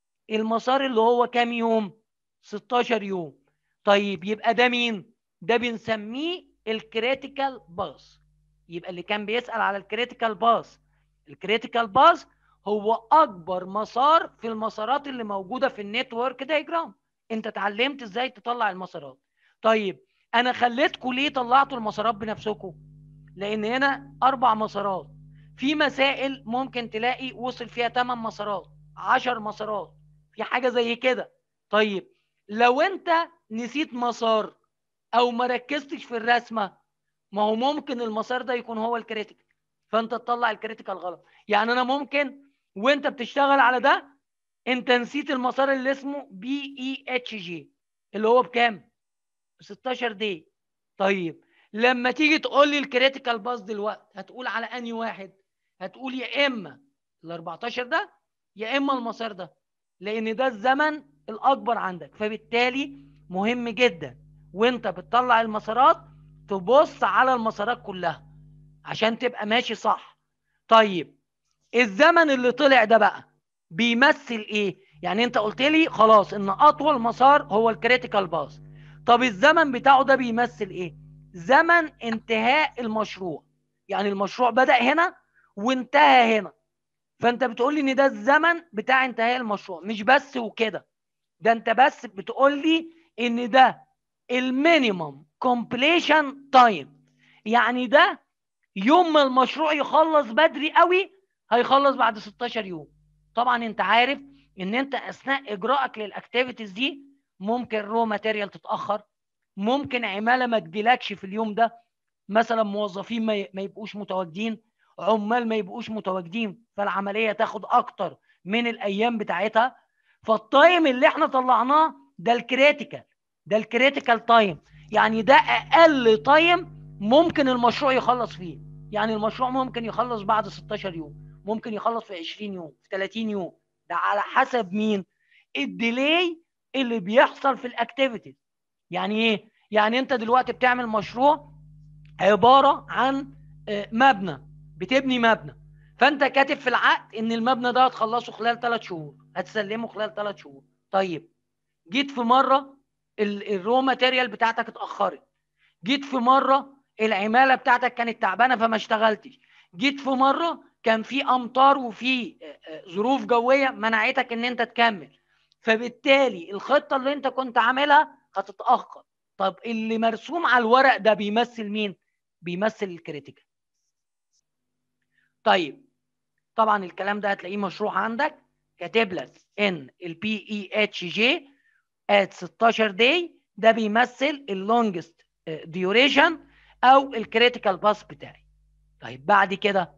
المسار اللي هو كام يوم؟ ستاشر يوم. طيب يبقى ده مين؟ ده بنسميه الكريتيكال باس. يبقى اللي كان بيسأل على الكريتيكال باس، الكريتيكال باس هو اكبر مسار في المسارات اللي موجوده في النتورك دايجرام. انت اتعلمت ازاي تطلع المسارات. طيب انا خليتكم ليه طلعتوا المسارات بنفسكم؟ لان هنا اربع مسارات. في مسائل ممكن تلاقي وصل فيها ثمان مسارات، عشر مسارات، في حاجه زي كده. طيب لو انت نسيت مسار او ما ركزتش في الرسمه، ما هو ممكن المسار ده يكون هو الكريتيكال، فانت تطلع الكريتيكال غلط. يعني انا ممكن وانت بتشتغل على ده انت نسيت المسار اللي اسمه بي اي اتش جي اللي هو بكام؟ ستاشر دي. طيب لما تيجي تقول لي الكريتيكال باس دلوقتي هتقول على انهي واحد؟ هتقول يا اما ال أربعتاشر ده يا اما المسار ده، لان ده الزمن الاكبر عندك. فبالتالي مهم جدا وانت بتطلع المسارات تبص على المسارات كلها عشان تبقى ماشي صح. طيب الزمن اللي طلع ده بقى بيمثل ايه؟ يعني انت قلت لي خلاص ان اطول مسار هو الكريتيكال باس. طب الزمن بتاعه ده بيمثل ايه؟ زمن انتهاء المشروع. يعني المشروع بدأ هنا وانتهى هنا. فانت بتقول لي ان ده الزمن بتاع انتهاء المشروع. مش بس وكده، ده انت بس بتقول لي ان ده المينيمم كومبليشن تايم، يعني ده يوم ما المشروع يخلص بدري قوي هيخلص بعد ستاشر يوم. طبعا انت عارف ان انت اثناء اجراءك للاكتيفيتيز دي ممكن رو ماتيريال تتاخر، ممكن عماله ما تجيلكش في اليوم ده، مثلا موظفين ما يبقوش متواجدين، عمال ما يبقوش متواجدين، فالعمليه تاخد اكتر من الايام بتاعتها. فالتايم اللي احنا طلعناه ده الكريتيكال، ده الكريتيكال تايم، يعني ده اقل تايم ممكن المشروع يخلص فيه. يعني المشروع ممكن يخلص بعد ستاشر يوم، ممكن يخلص في عشرين يوم، في تلاتين يوم، ده على حسب مين؟ الديلي اللي بيحصل في الاكتيفيتي. يعني ايه؟ يعني انت دلوقتي بتعمل مشروع عباره عن مبنى، بتبني مبنى، فانت كاتب في العقد ان المبنى ده هتخلصه خلال ثلاث شهور، هتسلمه خلال ثلاث شهور. طيب جيت في مره الرو ماتيريال بتاعتك اتاخرت، جيت في مره العماله بتاعتك كانت تعبانه فما اشتغلتش، جيت في مره كان في امطار وفي ظروف جويه منعتك ان انت تكمل، فبالتالي الخطه اللي انت كنت عاملها هتتاخر. طب اللي مرسوم على الورق ده بيمثل مين؟ بيمثل الكريتيكال. طيب طبعا الكلام ده هتلاقيه مشروح عندك، كاتب لك ان البي اي اتش جي ات ستاشر داي ده بيمثل اللونجست ديوريشن او الكريتيكال باس بتاعي. طيب بعد كده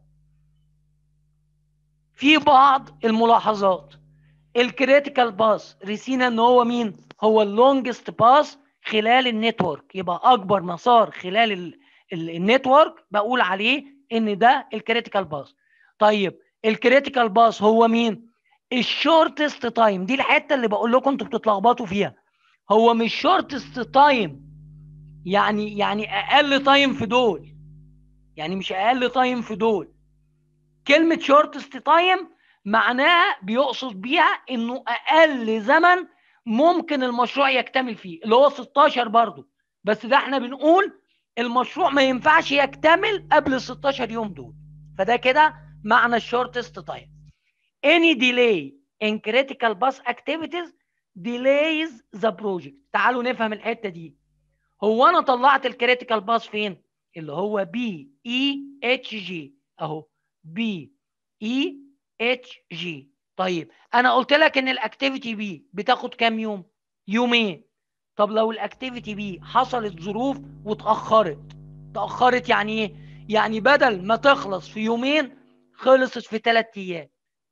في بعض الملاحظات. الكريتيكال باس رسينا ان هو مين؟ هو اللونجست باس خلال النتورك، يبقى اكبر مسار خلال النتورك بقول عليه ان ده الكريتيكال باس. طيب الكريتيكال باس هو مين؟ الشورتست تايم، دي الحته اللي بقول لكم انتوا بتتلخبطوا فيها. هو مش شورتست تايم يعني يعني اقل تايم في دول، يعني مش اقل تايم في دول. كلمه شورتست تايم معناها بيقصد بيها انه اقل زمن ممكن المشروع يكتمل فيه، اللي هو ستاشر برضه، بس ده احنا بنقول المشروع ما ينفعش يكتمل قبل ال ستاشر يوم دول. فده كده معنى الشورتست تايم. any delay in critical path activities delays the project. تعالوا نفهم الحته دي. هو انا طلعت الكريتيكال باس فين؟ اللي هو بي اي اتش جي اهو، بي اي اتش جي. طيب انا قلت لك ان الاكتيفيتي بي بتاخد كام يوم؟ يومين. طب لو الاكتيفيتي بي حصلت ظروف واتاخرت، تاخرت يعني ايه؟ يعني بدل ما تخلص في يومين خلصت في ثلاث ايام.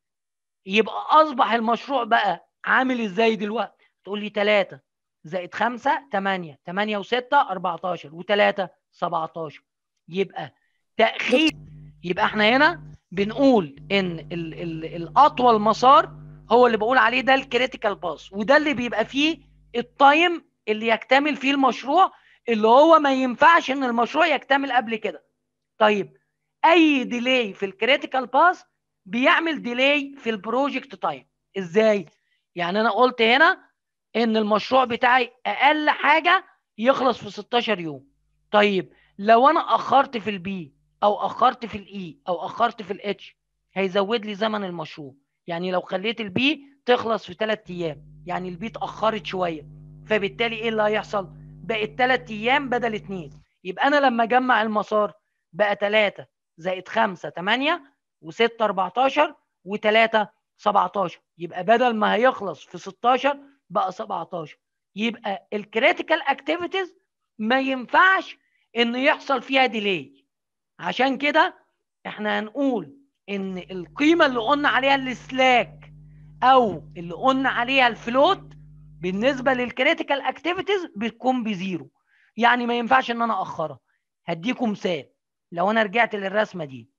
يبقى اصبح المشروع بقى عامل ازاي دلوقتي؟ تقول لي ثلاثة زائد خمسة تمانية، تمانية و6 اربعتاشر و3 سبعتاشر، يبقى تأخير. يبقى احنا هنا بنقول ان ال ال الاطول مسار هو اللي بقول عليه ده الكريتيكال باس، وده اللي بيبقى فيه التايم اللي يكتمل فيه المشروع، اللي هو ما ينفعش ان المشروع يكتمل قبل كده. طيب اي ديلي في الكريتيكال باس بيعمل ديلي في البروجكت تايم. ازاي؟ يعني انا قلت هنا ان المشروع بتاعي اقل حاجه يخلص في ستاشر يوم. طيب لو انا اخرت في البي او اخرت في الاي او اخرت في الاتش هيزود لي زمن المشروع. يعني لو خليت البي تخلص في ثلاث ايام، يعني البي اتاخرت شويه، فبالتالي ايه اللي هيحصل؟ بقت ثلاث ايام بدل اثنين. يبقى انا لما اجمع المسار بقى ثلاثة زائد خمسة تمانية و6 اربعتاشر و3 سبعتاشر، يبقى بدل ما هيخلص في ستاشر بقى سبعتاشر. يبقى الكريتيكال اكتيفيتيز ما ينفعش ان يحصل فيها ديلي. عشان كده احنا هنقول ان القيمه اللي قلنا عليها السلاك او اللي قلنا عليها الفلوت بالنسبه للكريتيكال اكتيفيتيز بتكون بزيرو، يعني ما ينفعش ان انا اخرها. هديكم مثال. لو انا رجعت للرسمه دي،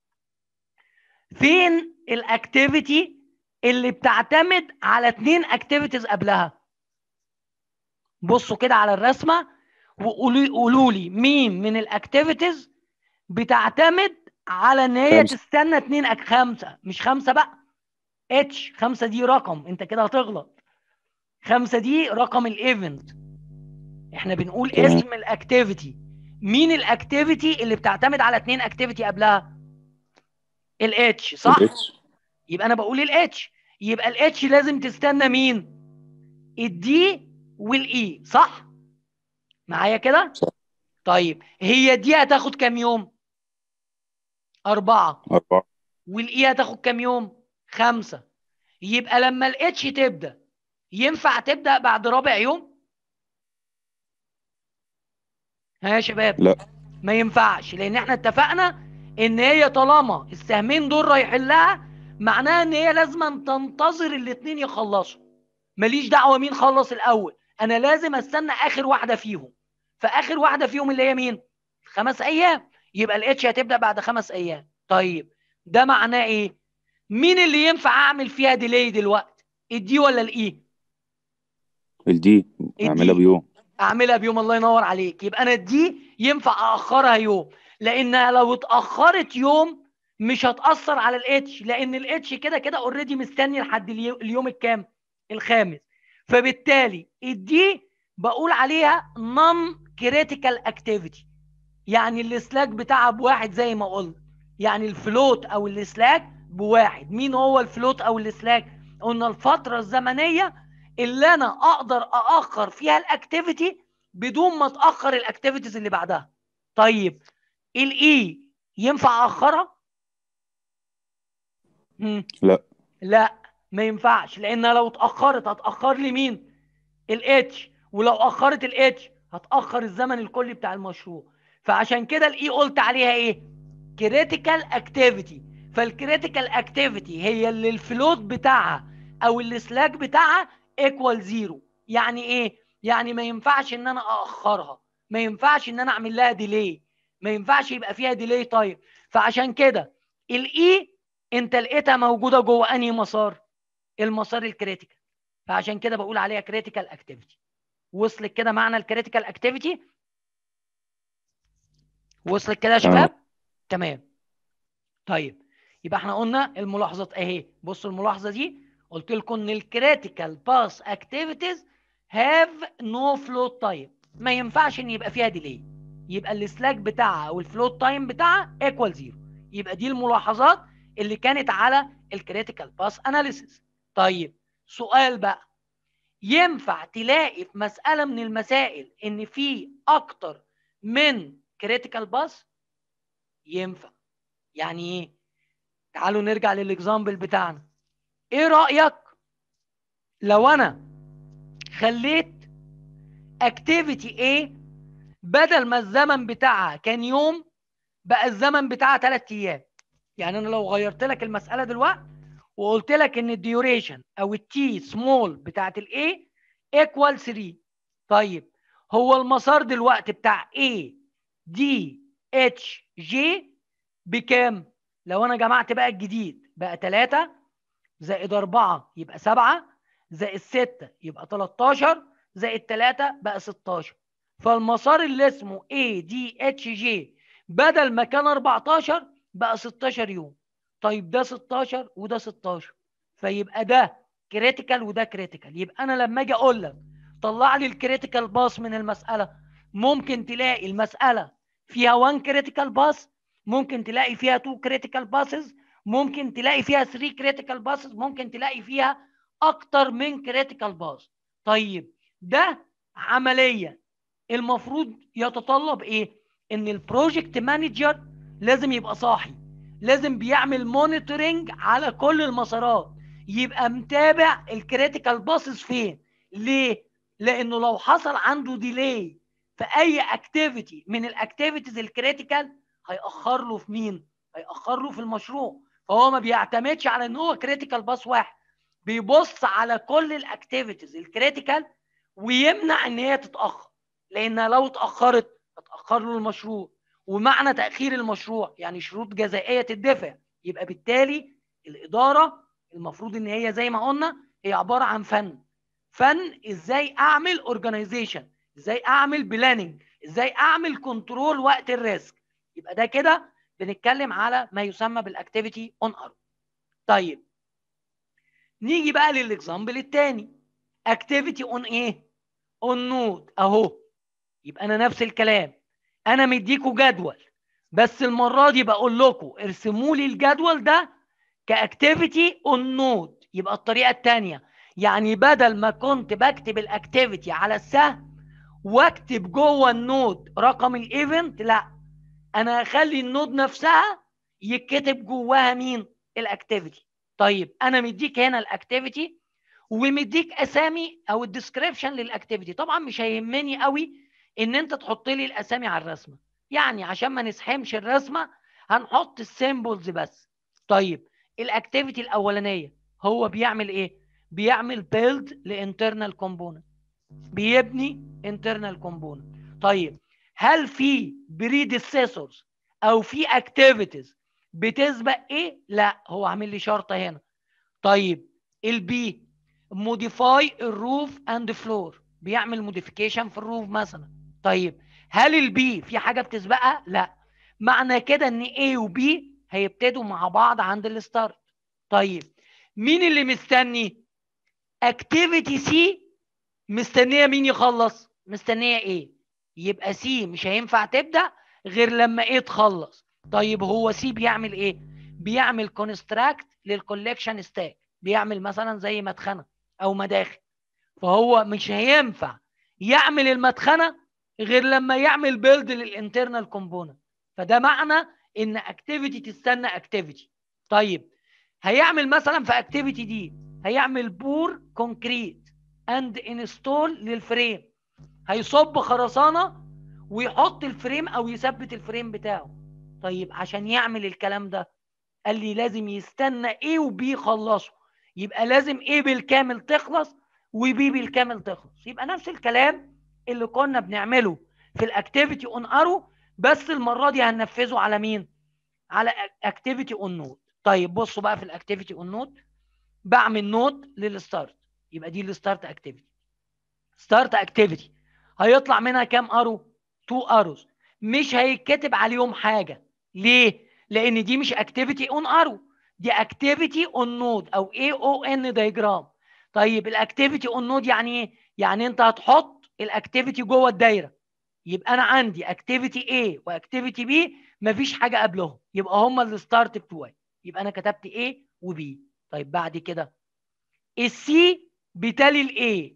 فين الاكتيفيتي اللي بتعتمد على اتنين اكتيفيتيز قبلها؟ بصوا كده على الرسمه وقولوا لي مين من الاكتيفيتيز بتعتمد على ان هي خمسة. تستنى اتنين أك خمسه، مش خمسه بقى، اتش خمسه دي رقم، انت كده هتغلط. خمسه دي رقم الايفنت، احنا بنقول تمام. اسم الاكتيفيتي. مين الاكتيفيتي اللي بتعتمد على اتنين اكتيفيتي قبلها؟ الاتش، صح؟ الاتش. يبقى انا بقول الاتش، يبقى الاتش لازم تستنى مين؟ الدي والاي، صح؟ معايا كده؟ طيب هي دي هتاخد كام يوم؟ أربعة. أربعة. والإي هتاخد كام يوم؟ خمسة. يبقى لما الاتش تبدأ ينفع تبدأ بعد رابع يوم؟ ها يا شباب؟ لا. ما ينفعش، لأن احنا اتفقنا إن هي طالما السهمين دول رايحين لها معناها إن هي لازم تنتظر الاتنين يخلصوا. ماليش دعوة مين خلص الأول، أنا لازم أستنى آخر واحدة فيهم. فآخر واحدة فيهم اللي هي مين؟ خمس أيام. يبقى الاتش هتبدأ بعد خمس أيام. طيب ده معناه إيه؟ مين اللي ينفع أعمل فيها ديلي دلوقتي؟ الدي ولا الإي؟ الدي اعملها الدي. بيوم. اعملها بيوم، الله ينور عليك. يبقى انا الدي ينفع اخرها يوم، لانها لو اتاخرت يوم مش هتاثر على الاتش، لان الاتش كده كده اوريدي مستني لحد اليوم الكام؟ الخامس. فبالتالي الدي بقول عليها نون كريتيكال اكتيفيتي، يعني السلاك بتاعها بواحد زي ما قلت. يعني الفلوت او السلاك بواحد. مين هو الفلوت او السلاك؟ قلنا الفتره الزمنيه اللي انا اقدر ااخر فيها الاكتيفيتي بدون ما اتاخر الاكتيفيتيز اللي بعدها. طيب الاي ينفع اخرها؟ لا. لا، ما ينفعش، لانها لو اتاخرت هتاخر لي مين؟ الاتش. ولو اخرت الاتش هتاخر الزمن الكلي بتاع المشروع. فعشان كده الاي قلت عليها ايه؟ كريتيكال اكتيفيتي. فالكريتيكال اكتيفيتي هي اللي الفلوت بتاعها او السلاك بتاعها ايكوال زيرو. يعني ايه؟ يعني ما ينفعش ان انا ااخرها، ما ينفعش ان انا اعمل لها ديلي، ما ينفعش يبقى فيها ديلي تايم. فعشان كده الاي انت لقيتها موجوده جوه انهي مسار؟ المسار الكريتيكال. فعشان كده بقول عليها كريتيكال اكتيفيتي. وصلت كده معنى الكريتيكال اكتيفيتي؟ وصلت كده يا تمام. شباب؟ تمام. طيب يبقى احنا قلنا الملاحظات اهي. بصوا الملاحظه دي، قلت لكم ان الكريتيكال باس اكتيفيتيز هاف نو فلوت تايم، ما ينفعش ان يبقى فيها ديلي، يبقى السلاك بتاعها او الفلوت تايم بتاعها ايكوال زيرو. يبقى دي الملاحظات اللي كانت على الكريتيكال باس اناليسيس. طيب سؤال بقى، ينفع تلاقي في مساله من المسائل ان في اكتر من كريتيكال باس؟ ينفع. يعني ايه؟ تعالوا نرجع للاكزامبل بتاعنا. ايه رأيك لو انا خليت اكتيفيتي A بدل ما الزمن بتاعها كان يوم بقى الزمن بتاعها ثلاث ايام؟ يعني انا لو غيرت لك المسألة دلوقتي وقلت لك ان الديوريشن او التي سمول بتاعت الاي ايكوال ثلاثة. طيب هو المسار دلوقتي بتاع A دي اتش جي بكام؟ لو انا جمعت بقى الجديد بقى ثلاثة زائد أربعة يبقى سبعة، زائد ستة يبقى تلتاشر، زائد ثلاثة بقى ستاشر. فالمسار اللي اسمه اي دي اتش جي بدل ما كان أربعتاشر بقى ستاشر يوم. طيب ده ستاشر وده ستاشر، فيبقى ده كريتيكال وده كريتيكال. يبقى انا لما اجي اقول لك طلع لي الكريتيكال باس من المساله، ممكن تلاقي المساله فيها واحد كريتيكال باس، ممكن تلاقي فيها اتنين كريتيكال باسز، ممكن تلاقي فيها تلاتة كريتيكال باسز، ممكن تلاقي فيها اكتر من كريتيكال باس. طيب ده عمليا المفروض يتطلب ايه؟ ان البروجكت مانجر لازم يبقى صاحي، لازم بيعمل مونيتورنج على كل المسارات، يبقى متابع الكريتيكال باسز فين. ليه؟ لانه لو حصل عنده ديلي في اي اكتيفيتي من الاكتيفيتيز الكريتيكال هيأخر له في مين؟ هيأخر له في المشروع. فهو ما بيعتمدش على ان هو كريتيكال باس واحد، بيبص على كل الاكتيفيتيز الكريتيكال ويمنع ان هي تتأخر، لانها لو اتأخرت هتأخر له المشروع. ومعنى تأخير المشروع يعني شروط جزائية تدفع. يبقى بالتالي الإدارة المفروض ان هي زي ما قلنا هي عبارة عن فن. فن ازاي اعمل اورجانيزيشن، ازاي اعمل بلاننج، ازاي اعمل كنترول وقت الريسك. يبقى ده كده بنتكلم على ما يسمى بالاكتيفيتي اون ارم. طيب نيجي بقى للاكزامبل الثاني، اكتيفيتي اون ايه؟ اون نود اهو. يبقى انا نفس الكلام، انا مديكوا جدول، بس المره دي بقول لكم ارسموا لي الجدول ده كاكتيفيتي اون نود. يبقى الطريقه الثانيه، يعني بدل ما كنت بكتب الاكتيفيتي على السهم واكتب جوه النود رقم الايفنت، لا، انا هخلي النود نفسها يتكتب جواها مين؟ الاكتيفيتي. طيب انا مديك هنا الاكتيفيتي ومديك اسامي او الديسكريبشن للاكتيفيتي. طبعا مش هيهمني قوي ان انت تحط لي الاسامي على الرسمه، يعني عشان ما نسحمش الرسمه هنحط السيمبلز بس. طيب الاكتيفيتي الاولانيه هو بيعمل ايه؟ بيعمل بيلد لانترنال كومبوننت، بيبني internal component. طيب هل في predecessors او في activities بتسبق ايه؟ لا، هو عامل لي شرطه هنا. طيب البي modify الروف اند فلور، بيعمل موديفيكيشن في الروف مثلا. طيب هل البي في حاجه بتسبقها؟ لا، معنى كده ان A و B هيبتدوا مع بعض عند الستارت. طيب مين اللي مستني؟ اكتيفيتي سي مستنيه مين يخلص؟ مستنيه ايه؟ يبقى سي مش هينفع تبدا غير لما ايه تخلص. طيب هو سي بيعمل ايه؟ بيعمل كونستراكت للكولكشن ستاك، بيعمل مثلا زي مدخنه او مداخل، فهو مش هينفع يعمل المدخنه غير لما يعمل بيلد للانترنال كومبوننت. فده معنى ان اكتيفيتي تستنى اكتيفيتي. طيب هيعمل مثلا في اكتيفيتي دي هيعمل بور كونكريت اند انستول للفريم، هيصب خرسانه ويحط الفريم او يثبت الفريم بتاعه. طيب عشان يعمل الكلام ده قال لي لازم يستنى A و B يخلصوا، يبقى لازم A بالكامل تخلص و B بالكامل تخلص. يبقى نفس الكلام اللي كنا بنعمله في الاكتيفيتي اون ارو، بس المره دي هننفذه على مين؟ على اكتيفيتي اون نود. طيب بصوا بقى في الاكتيفيتي اون نود، بعمل نود للستارت، يبقى دي الستارت اكتيفيتي. ستارت اكتيفيتي هيطلع منها كام ارو؟ تو اروز، مش هيتكتب عليهم حاجه. ليه؟ لان دي مش اكتيفيتي اون ارو، دي اكتيفيتي اون نود او اي او ان دايجرام. طيب الاكتيفيتي اون نود يعني ايه؟ يعني انت هتحط الاكتيفيتي جوه الدايره، يبقى انا عندي اكتيفيتي A واكتيفيتي B مفيش حاجه قبلهم، يبقى هما الستارت بتوعي، يبقى انا كتبت A وB. طيب بعد كده السي بتالي الاي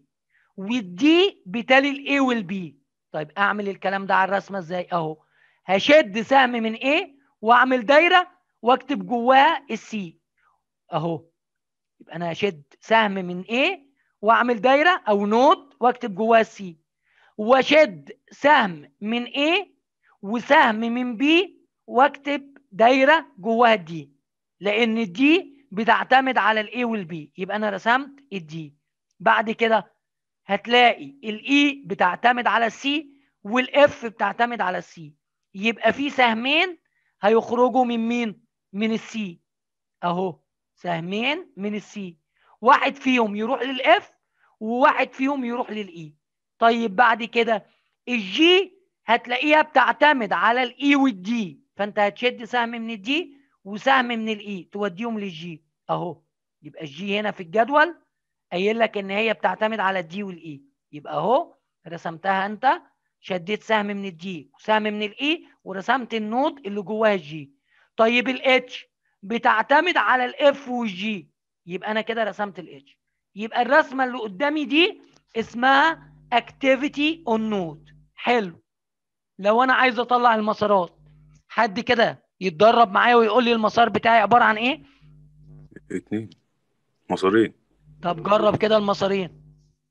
والدي بتالي الاي والبي. طيب اعمل الكلام ده على الرسمه ازاي؟ اهو هشد سهم من A واعمل دايره واكتب جواها السي اهو. يبقى انا هشد سهم من A واعمل دايره او نود واكتب جواها السي، واشد سهم من A وسهم من B واكتب دايره جواها الدي، لان الدي بتعتمد على الاي والبي، يبقى انا رسمت الدي. بعد كده هتلاقي الاي بتعتمد على السي والاف بتعتمد على السي، يبقى في سهمين هيخرجوا من مين؟ من السي اهو، سهمين من السي، واحد فيهم يروح للاف وواحد فيهم يروح للاي. طيب بعد كده الجي هتلاقيها بتعتمد على الاي والدي، فانت هتشد سهم من الدي وسهم من الاي توديهم للجي اهو. يبقى الجي هنا في الجدول قايل لك ان هي بتعتمد على الدي والاي، يبقى اهو رسمتها انت، شديت سهم من الدي وسهم من الاي ورسمت النود اللي جواها الجي. طيب الاتش بتعتمد على الاف والجي، يبقى انا كده رسمت الاتش. يبقى الرسمه اللي قدامي دي اسمها اكتيفيتي اون نود. حلو. لو انا عايز اطلع المسارات، حد كده يتدرب معايا ويقول لي المسار بتاعي عباره عن ايه؟ اتنين مسارين. طب جرب كده المسارين.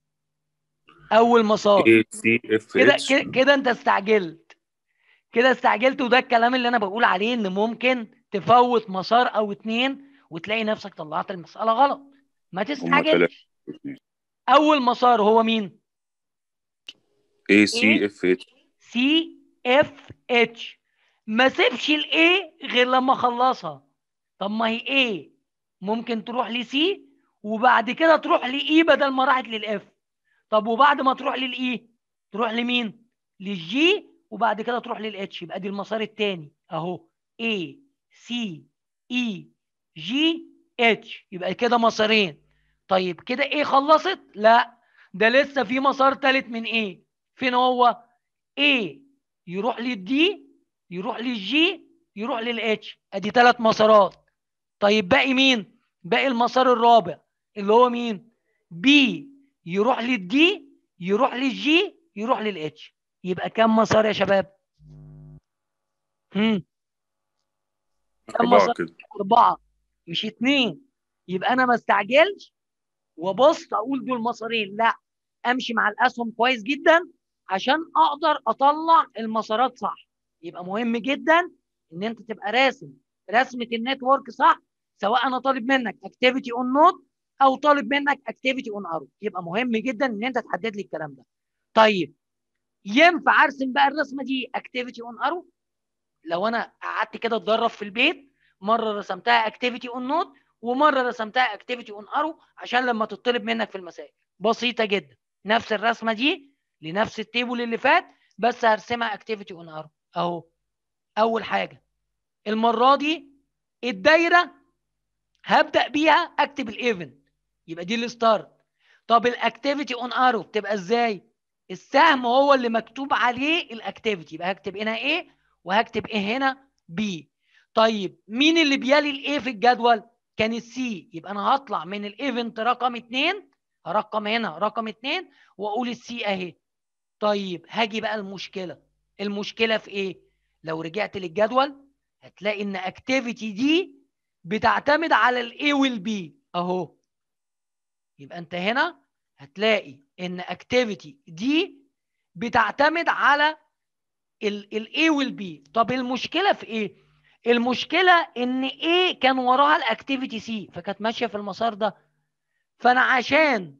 اول مسار A C F كده H. كده كده انت استعجلت، كده استعجلت، وده الكلام اللي انا بقول عليه ان ممكن تفوت مسار او اتنين وتلاقي نفسك طلعت المسألة غلط. ما هما تلاتة. تستعجلش. اول مسار هو مين؟ A C A F H. C F H. ما سيبش ال A غير لما اخلصها. طب ما هي A ممكن تروح ل C وبعد كده تروح ل E بدل ما راحت لل F. طب وبعد ما تروح لل E تروح لمين؟ للجي وبعد كده تروح للاتش، يبقى دي المسار الثاني اهو A C E G H، يبقى كده مسارين. طيب كده ايه خلصت؟ لا، ده لسه في مسار ثالث من ايه. فين هو؟ A يروح للدي يروح للجي يروح للاتش، ادي ثلاث مسارات. طيب باقي مين؟ باقي المسار الرابع اللي هو مين؟ B يروح للدي يروح للجي يروح للاتش. يبقى كم مسار يا شباب؟ هم كم أربعة مسار؟ كده. أربعة مش اتنين. يبقى أنا ما استعجلش وبص أقول دول مسارين، لا، أمشي مع الأسهم كويس جدا عشان أقدر أطلع المسارات صح. يبقى مهم جدا إن أنت تبقى راسم رسمة النتورك صح، سواء أنا طالب منك أكتيفيتي أون نود أو طالب منك أكتيفيتي أون أرو. يبقى مهم جدا إن أنت تحدد لي الكلام ده. طيب ينفع أرسم بقى الرسمة دي أكتيفيتي أون أرو؟ لو انا قعدت كده اتدرب في البيت، مره رسمتها اكتيفيتي اون نود ومره رسمتها اكتيفيتي اون ارو عشان لما تطلب منك في المسائل. بسيطه جدا، نفس الرسمه دي لنفس التيبل اللي فات، بس هرسمها اكتيفيتي اون ارو اهو. اول حاجه المره دي الدايره هبدا بيها اكتب الايفنت، يبقى دي الستارت. طب الاكتيفيتي اون ارو بتبقى ازاي؟ السهم هو اللي مكتوب عليه الاكتيفيتي، يبقى هكتب هنا ايه وهكتب ايه هنا بي. طيب مين اللي بيلي الايه في الجدول؟ كان السي، يبقى انا هطلع من الايفنت رقم اتنين، هرقم هنا رقم اتنين واقول السي اهي. طيب هاجي بقى المشكله. المشكله في ايه؟ لو رجعت للجدول هتلاقي ان اكتيفيتي دي بتعتمد على الاي والبي اهو. يبقى انت هنا هتلاقي ان اكتيفيتي دي بتعتمد على الاي والبي. طب المشكله في ايه؟ المشكله ان ايه كان وراها الاكتيفيتي سي، فكانت ماشيه في المسار ده. فانا عشان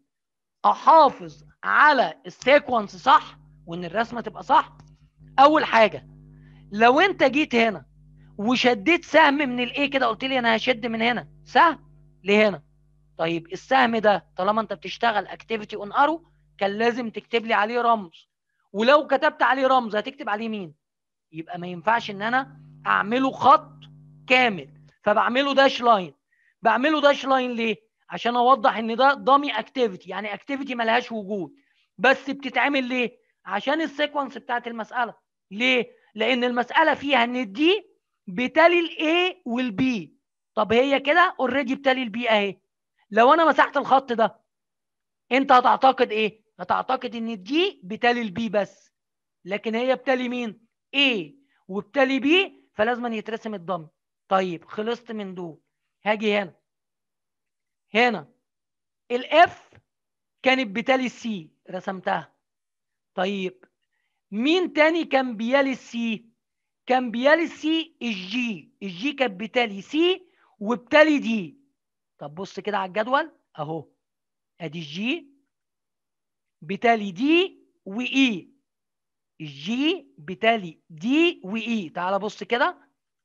احافظ على السيكونس صح وان الرسمه تبقى صح، اول حاجه لو انت جيت هنا وشديت سهم من الايه كده، قلت لي انا هشد من هنا سهم لهنا، طيب السهم ده طالما انت بتشتغل اكتيفيتي اون ارو كان لازم تكتب لي عليه رمز، ولو كتبت عليه رمز هتكتب عليه مين؟ يبقى ما ينفعش ان انا اعمله خط كامل، فبعمله داش لاين. بعمله داش لاين ليه؟ عشان اوضح ان ده ضامي اكتيفيتي، يعني اكتيفيتي ملهاش وجود، بس بتتعمل ليه؟ عشان السيكونس بتاعت المساله. ليه؟ لان المساله فيها ان الدي بتالي الاي والبي. طب هي كده اوريدي بتالي البي اهي. لو انا مسحت الخط ده انت هتعتقد ايه؟ هتعتقد ان الدي بتالي البي بس، لكن هي بتالي مين؟ A وبتالي B، فلازم يترسم الضم. طيب خلصت من دول، هاجي هنا. هنا الاف كانت بتالي السي رسمتها. طيب مين تاني كان بيالي السي؟ كان بيالي السي الجي. الجي كانت بتالي سي وبتالي دي. طب بص كده على الجدول اهو، ادي الجي بتالي دي واي. الجي بتالي دي واي. تعال بص كده،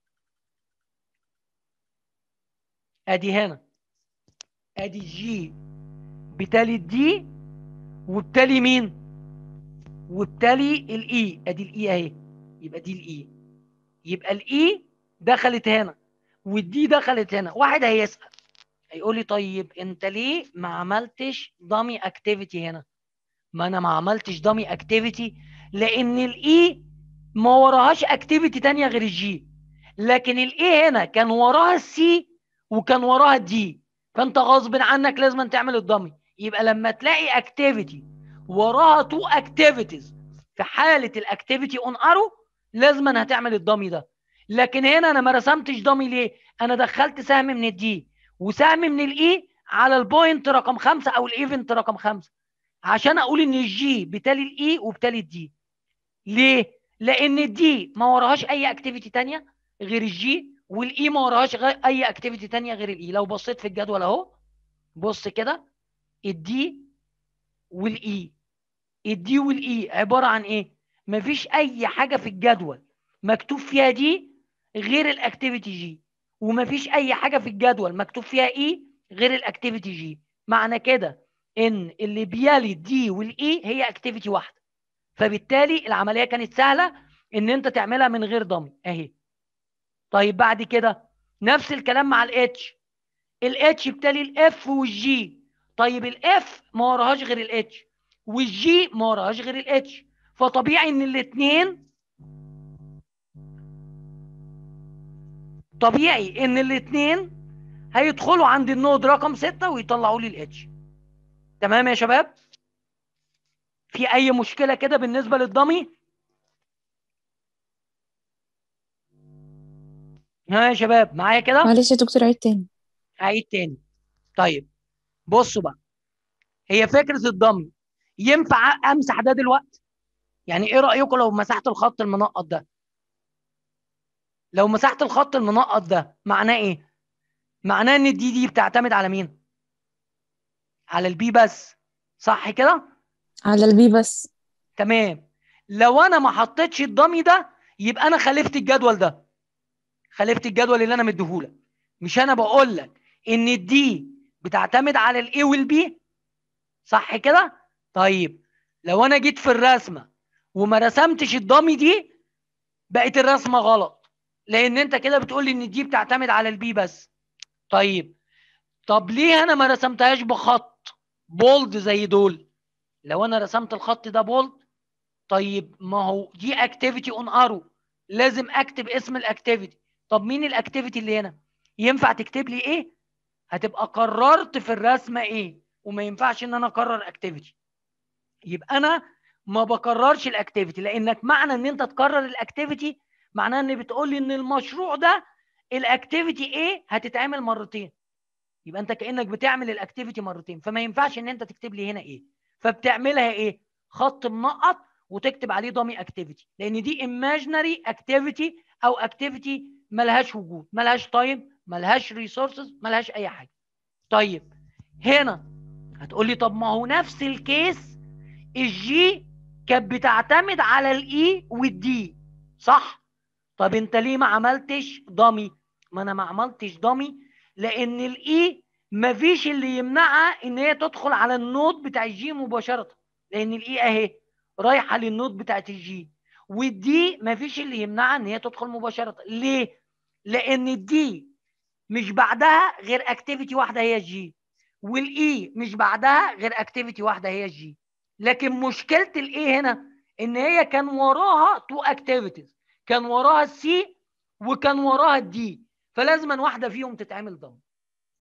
ادي هنا ادي الجي بتالي الدي وبتالي مين؟ وبتالي الاي. ادي الاي اهي، يبقى دي الاي. يبقى الاي دخلت هنا والدي دخلت هنا. واحد هيسأل هيقول لي طيب انت ليه ما عملتش دامي اكتيفيتي هنا؟ ما انا ما عملتش دامي اكتيفيتي لان الاي ما وراهاش اكتيفيتي تانية غير الجي، لكن الاي هنا كان وراها السي وكان وراها الدي، فانت غصب عنك لازم تعمل الدامي. يبقى لما تلاقي اكتيفيتي وراها تو اكتيفيتيز في حاله الاكتيفيتي اون ارو لازم هتعمل الدامي ده. لكن هنا انا ما رسمتش دامي ليه؟ انا دخلت سهم من الدي وسهم من الاي على البوينت رقم خمسه او الايفنت رقم خمسه عشان اقول ان الجي بتالي الاي وبتالي الدي. ليه؟ لان الدي ما وراهاش اي اكتيفيتي تانية غير الجي، والاي ما وراهاش غير اي اكتيفيتي تانية غير الاي. لو بصيت في الجدول اهو، بص كده، الدي والاي. الدي والاي عباره عن ايه؟ مفيش اي حاجه في الجدول مكتوب فيها دي غير الاكتيفيتي جي، ومفيش اي حاجه في الجدول مكتوب فيها اي غير الاكتيفيتي جي. معنى كده ان اللي بيلي الدي والاي هي اكتيفيتي واحده، فبالتالي العمليه كانت سهله ان انت تعملها من غير ضم اهي. طيب بعد كده نفس الكلام مع الاتش. الاتش بتالي الاف والجي. طيب الاف ما وراهاش غير الاتش والجي ما وراهاش غير الاتش، فطبيعي ان الاثنين طبيعي ان الاثنين هيدخلوا عند النود رقم ستة ويطلعوا لي الاتش. تمام يا شباب؟ في اي مشكله كده بالنسبه للضمي؟ ها يا شباب معايا كده؟ معلش يا دكتور عيد تاني. هعيد تاني. طيب بصوا بقى، هي فكره الضمي ينفع امسح ده دلوقتي؟ يعني ايه رايكم لو مسحت الخط المنقط ده؟ لو مسحت الخط المنقط ده معناه ايه؟ معناه ان الدي دي بتعتمد على مين؟ على البي بس، صح كده؟ على البي بس. تمام. لو انا ما حطيتش الضمي ده يبقى انا خالفت الجدول ده، خالفت الجدول اللي انا مديهولك. مش انا بقول لك ان الدي بتعتمد على الاي والبي، صح كده؟ طيب لو انا جيت في الرسمه وما رسمتش الضمي دي بقت الرسمه غلط، لان انت كده بتقول لي ان دي بتعتمد على البي بس. طيب طب ليه انا ما رسمتهاش بخط بولد زي دول؟ لو انا رسمت الخط ده بولد، طيب ما هو دي اكتيفيتي اون ارو، لازم اكتب اسم الاكتيفيتي. طب مين الاكتيفيتي اللي هنا؟ ينفع تكتب لي ايه؟ هتبقى قررت في الرسمه ايه، وما ينفعش ان انا اقرر اكتيفيتي. يبقى انا ما بكررش الاكتيفيتي، لانك معنى ان انت تكرر الاكتيفيتي معناه ان بتقول لي ان المشروع ده الاكتيفيتي ايه هتتعمل مرتين، يبقى انت كانك بتعمل الاكتيفيتي مرتين، فما ينفعش ان انت تكتب لي هنا ايه. فبتعملها ايه؟ خط منقط وتكتب عليه ضمي اكتيفيتي، لان دي ايماجينري اكتيفيتي او اكتيفيتي ملهاش وجود، ملهاش تايم، ملهاش ريسورسز، ملهاش اي حاجه. طيب هنا هتقول لي طب ما هو نفس الكيس الجي كانت بتعتمد على الاي والدي، صح؟ طب انت ليه ما عملتش ضمي؟ ما انا ما عملتش ضمي لان الاي مفيش اللي يمنعها ان هي تدخل على النود بتاع الجي مباشره، لان الاي اهي رايحه للنود بتاعت الجي، والدي مفيش اللي يمنعها ان هي تدخل مباشره. ليه؟ لان الدي مش بعدها غير اكتيفيتي واحده هي الجي، والاي مش بعدها غير اكتيفيتي واحده هي الجي. لكن مشكله الاي هنا ان هي كان وراها تو اكتيفيتيز، كان وراها السي وكان وراها الدي، فلازم واحده فيهم تتعمل ضم.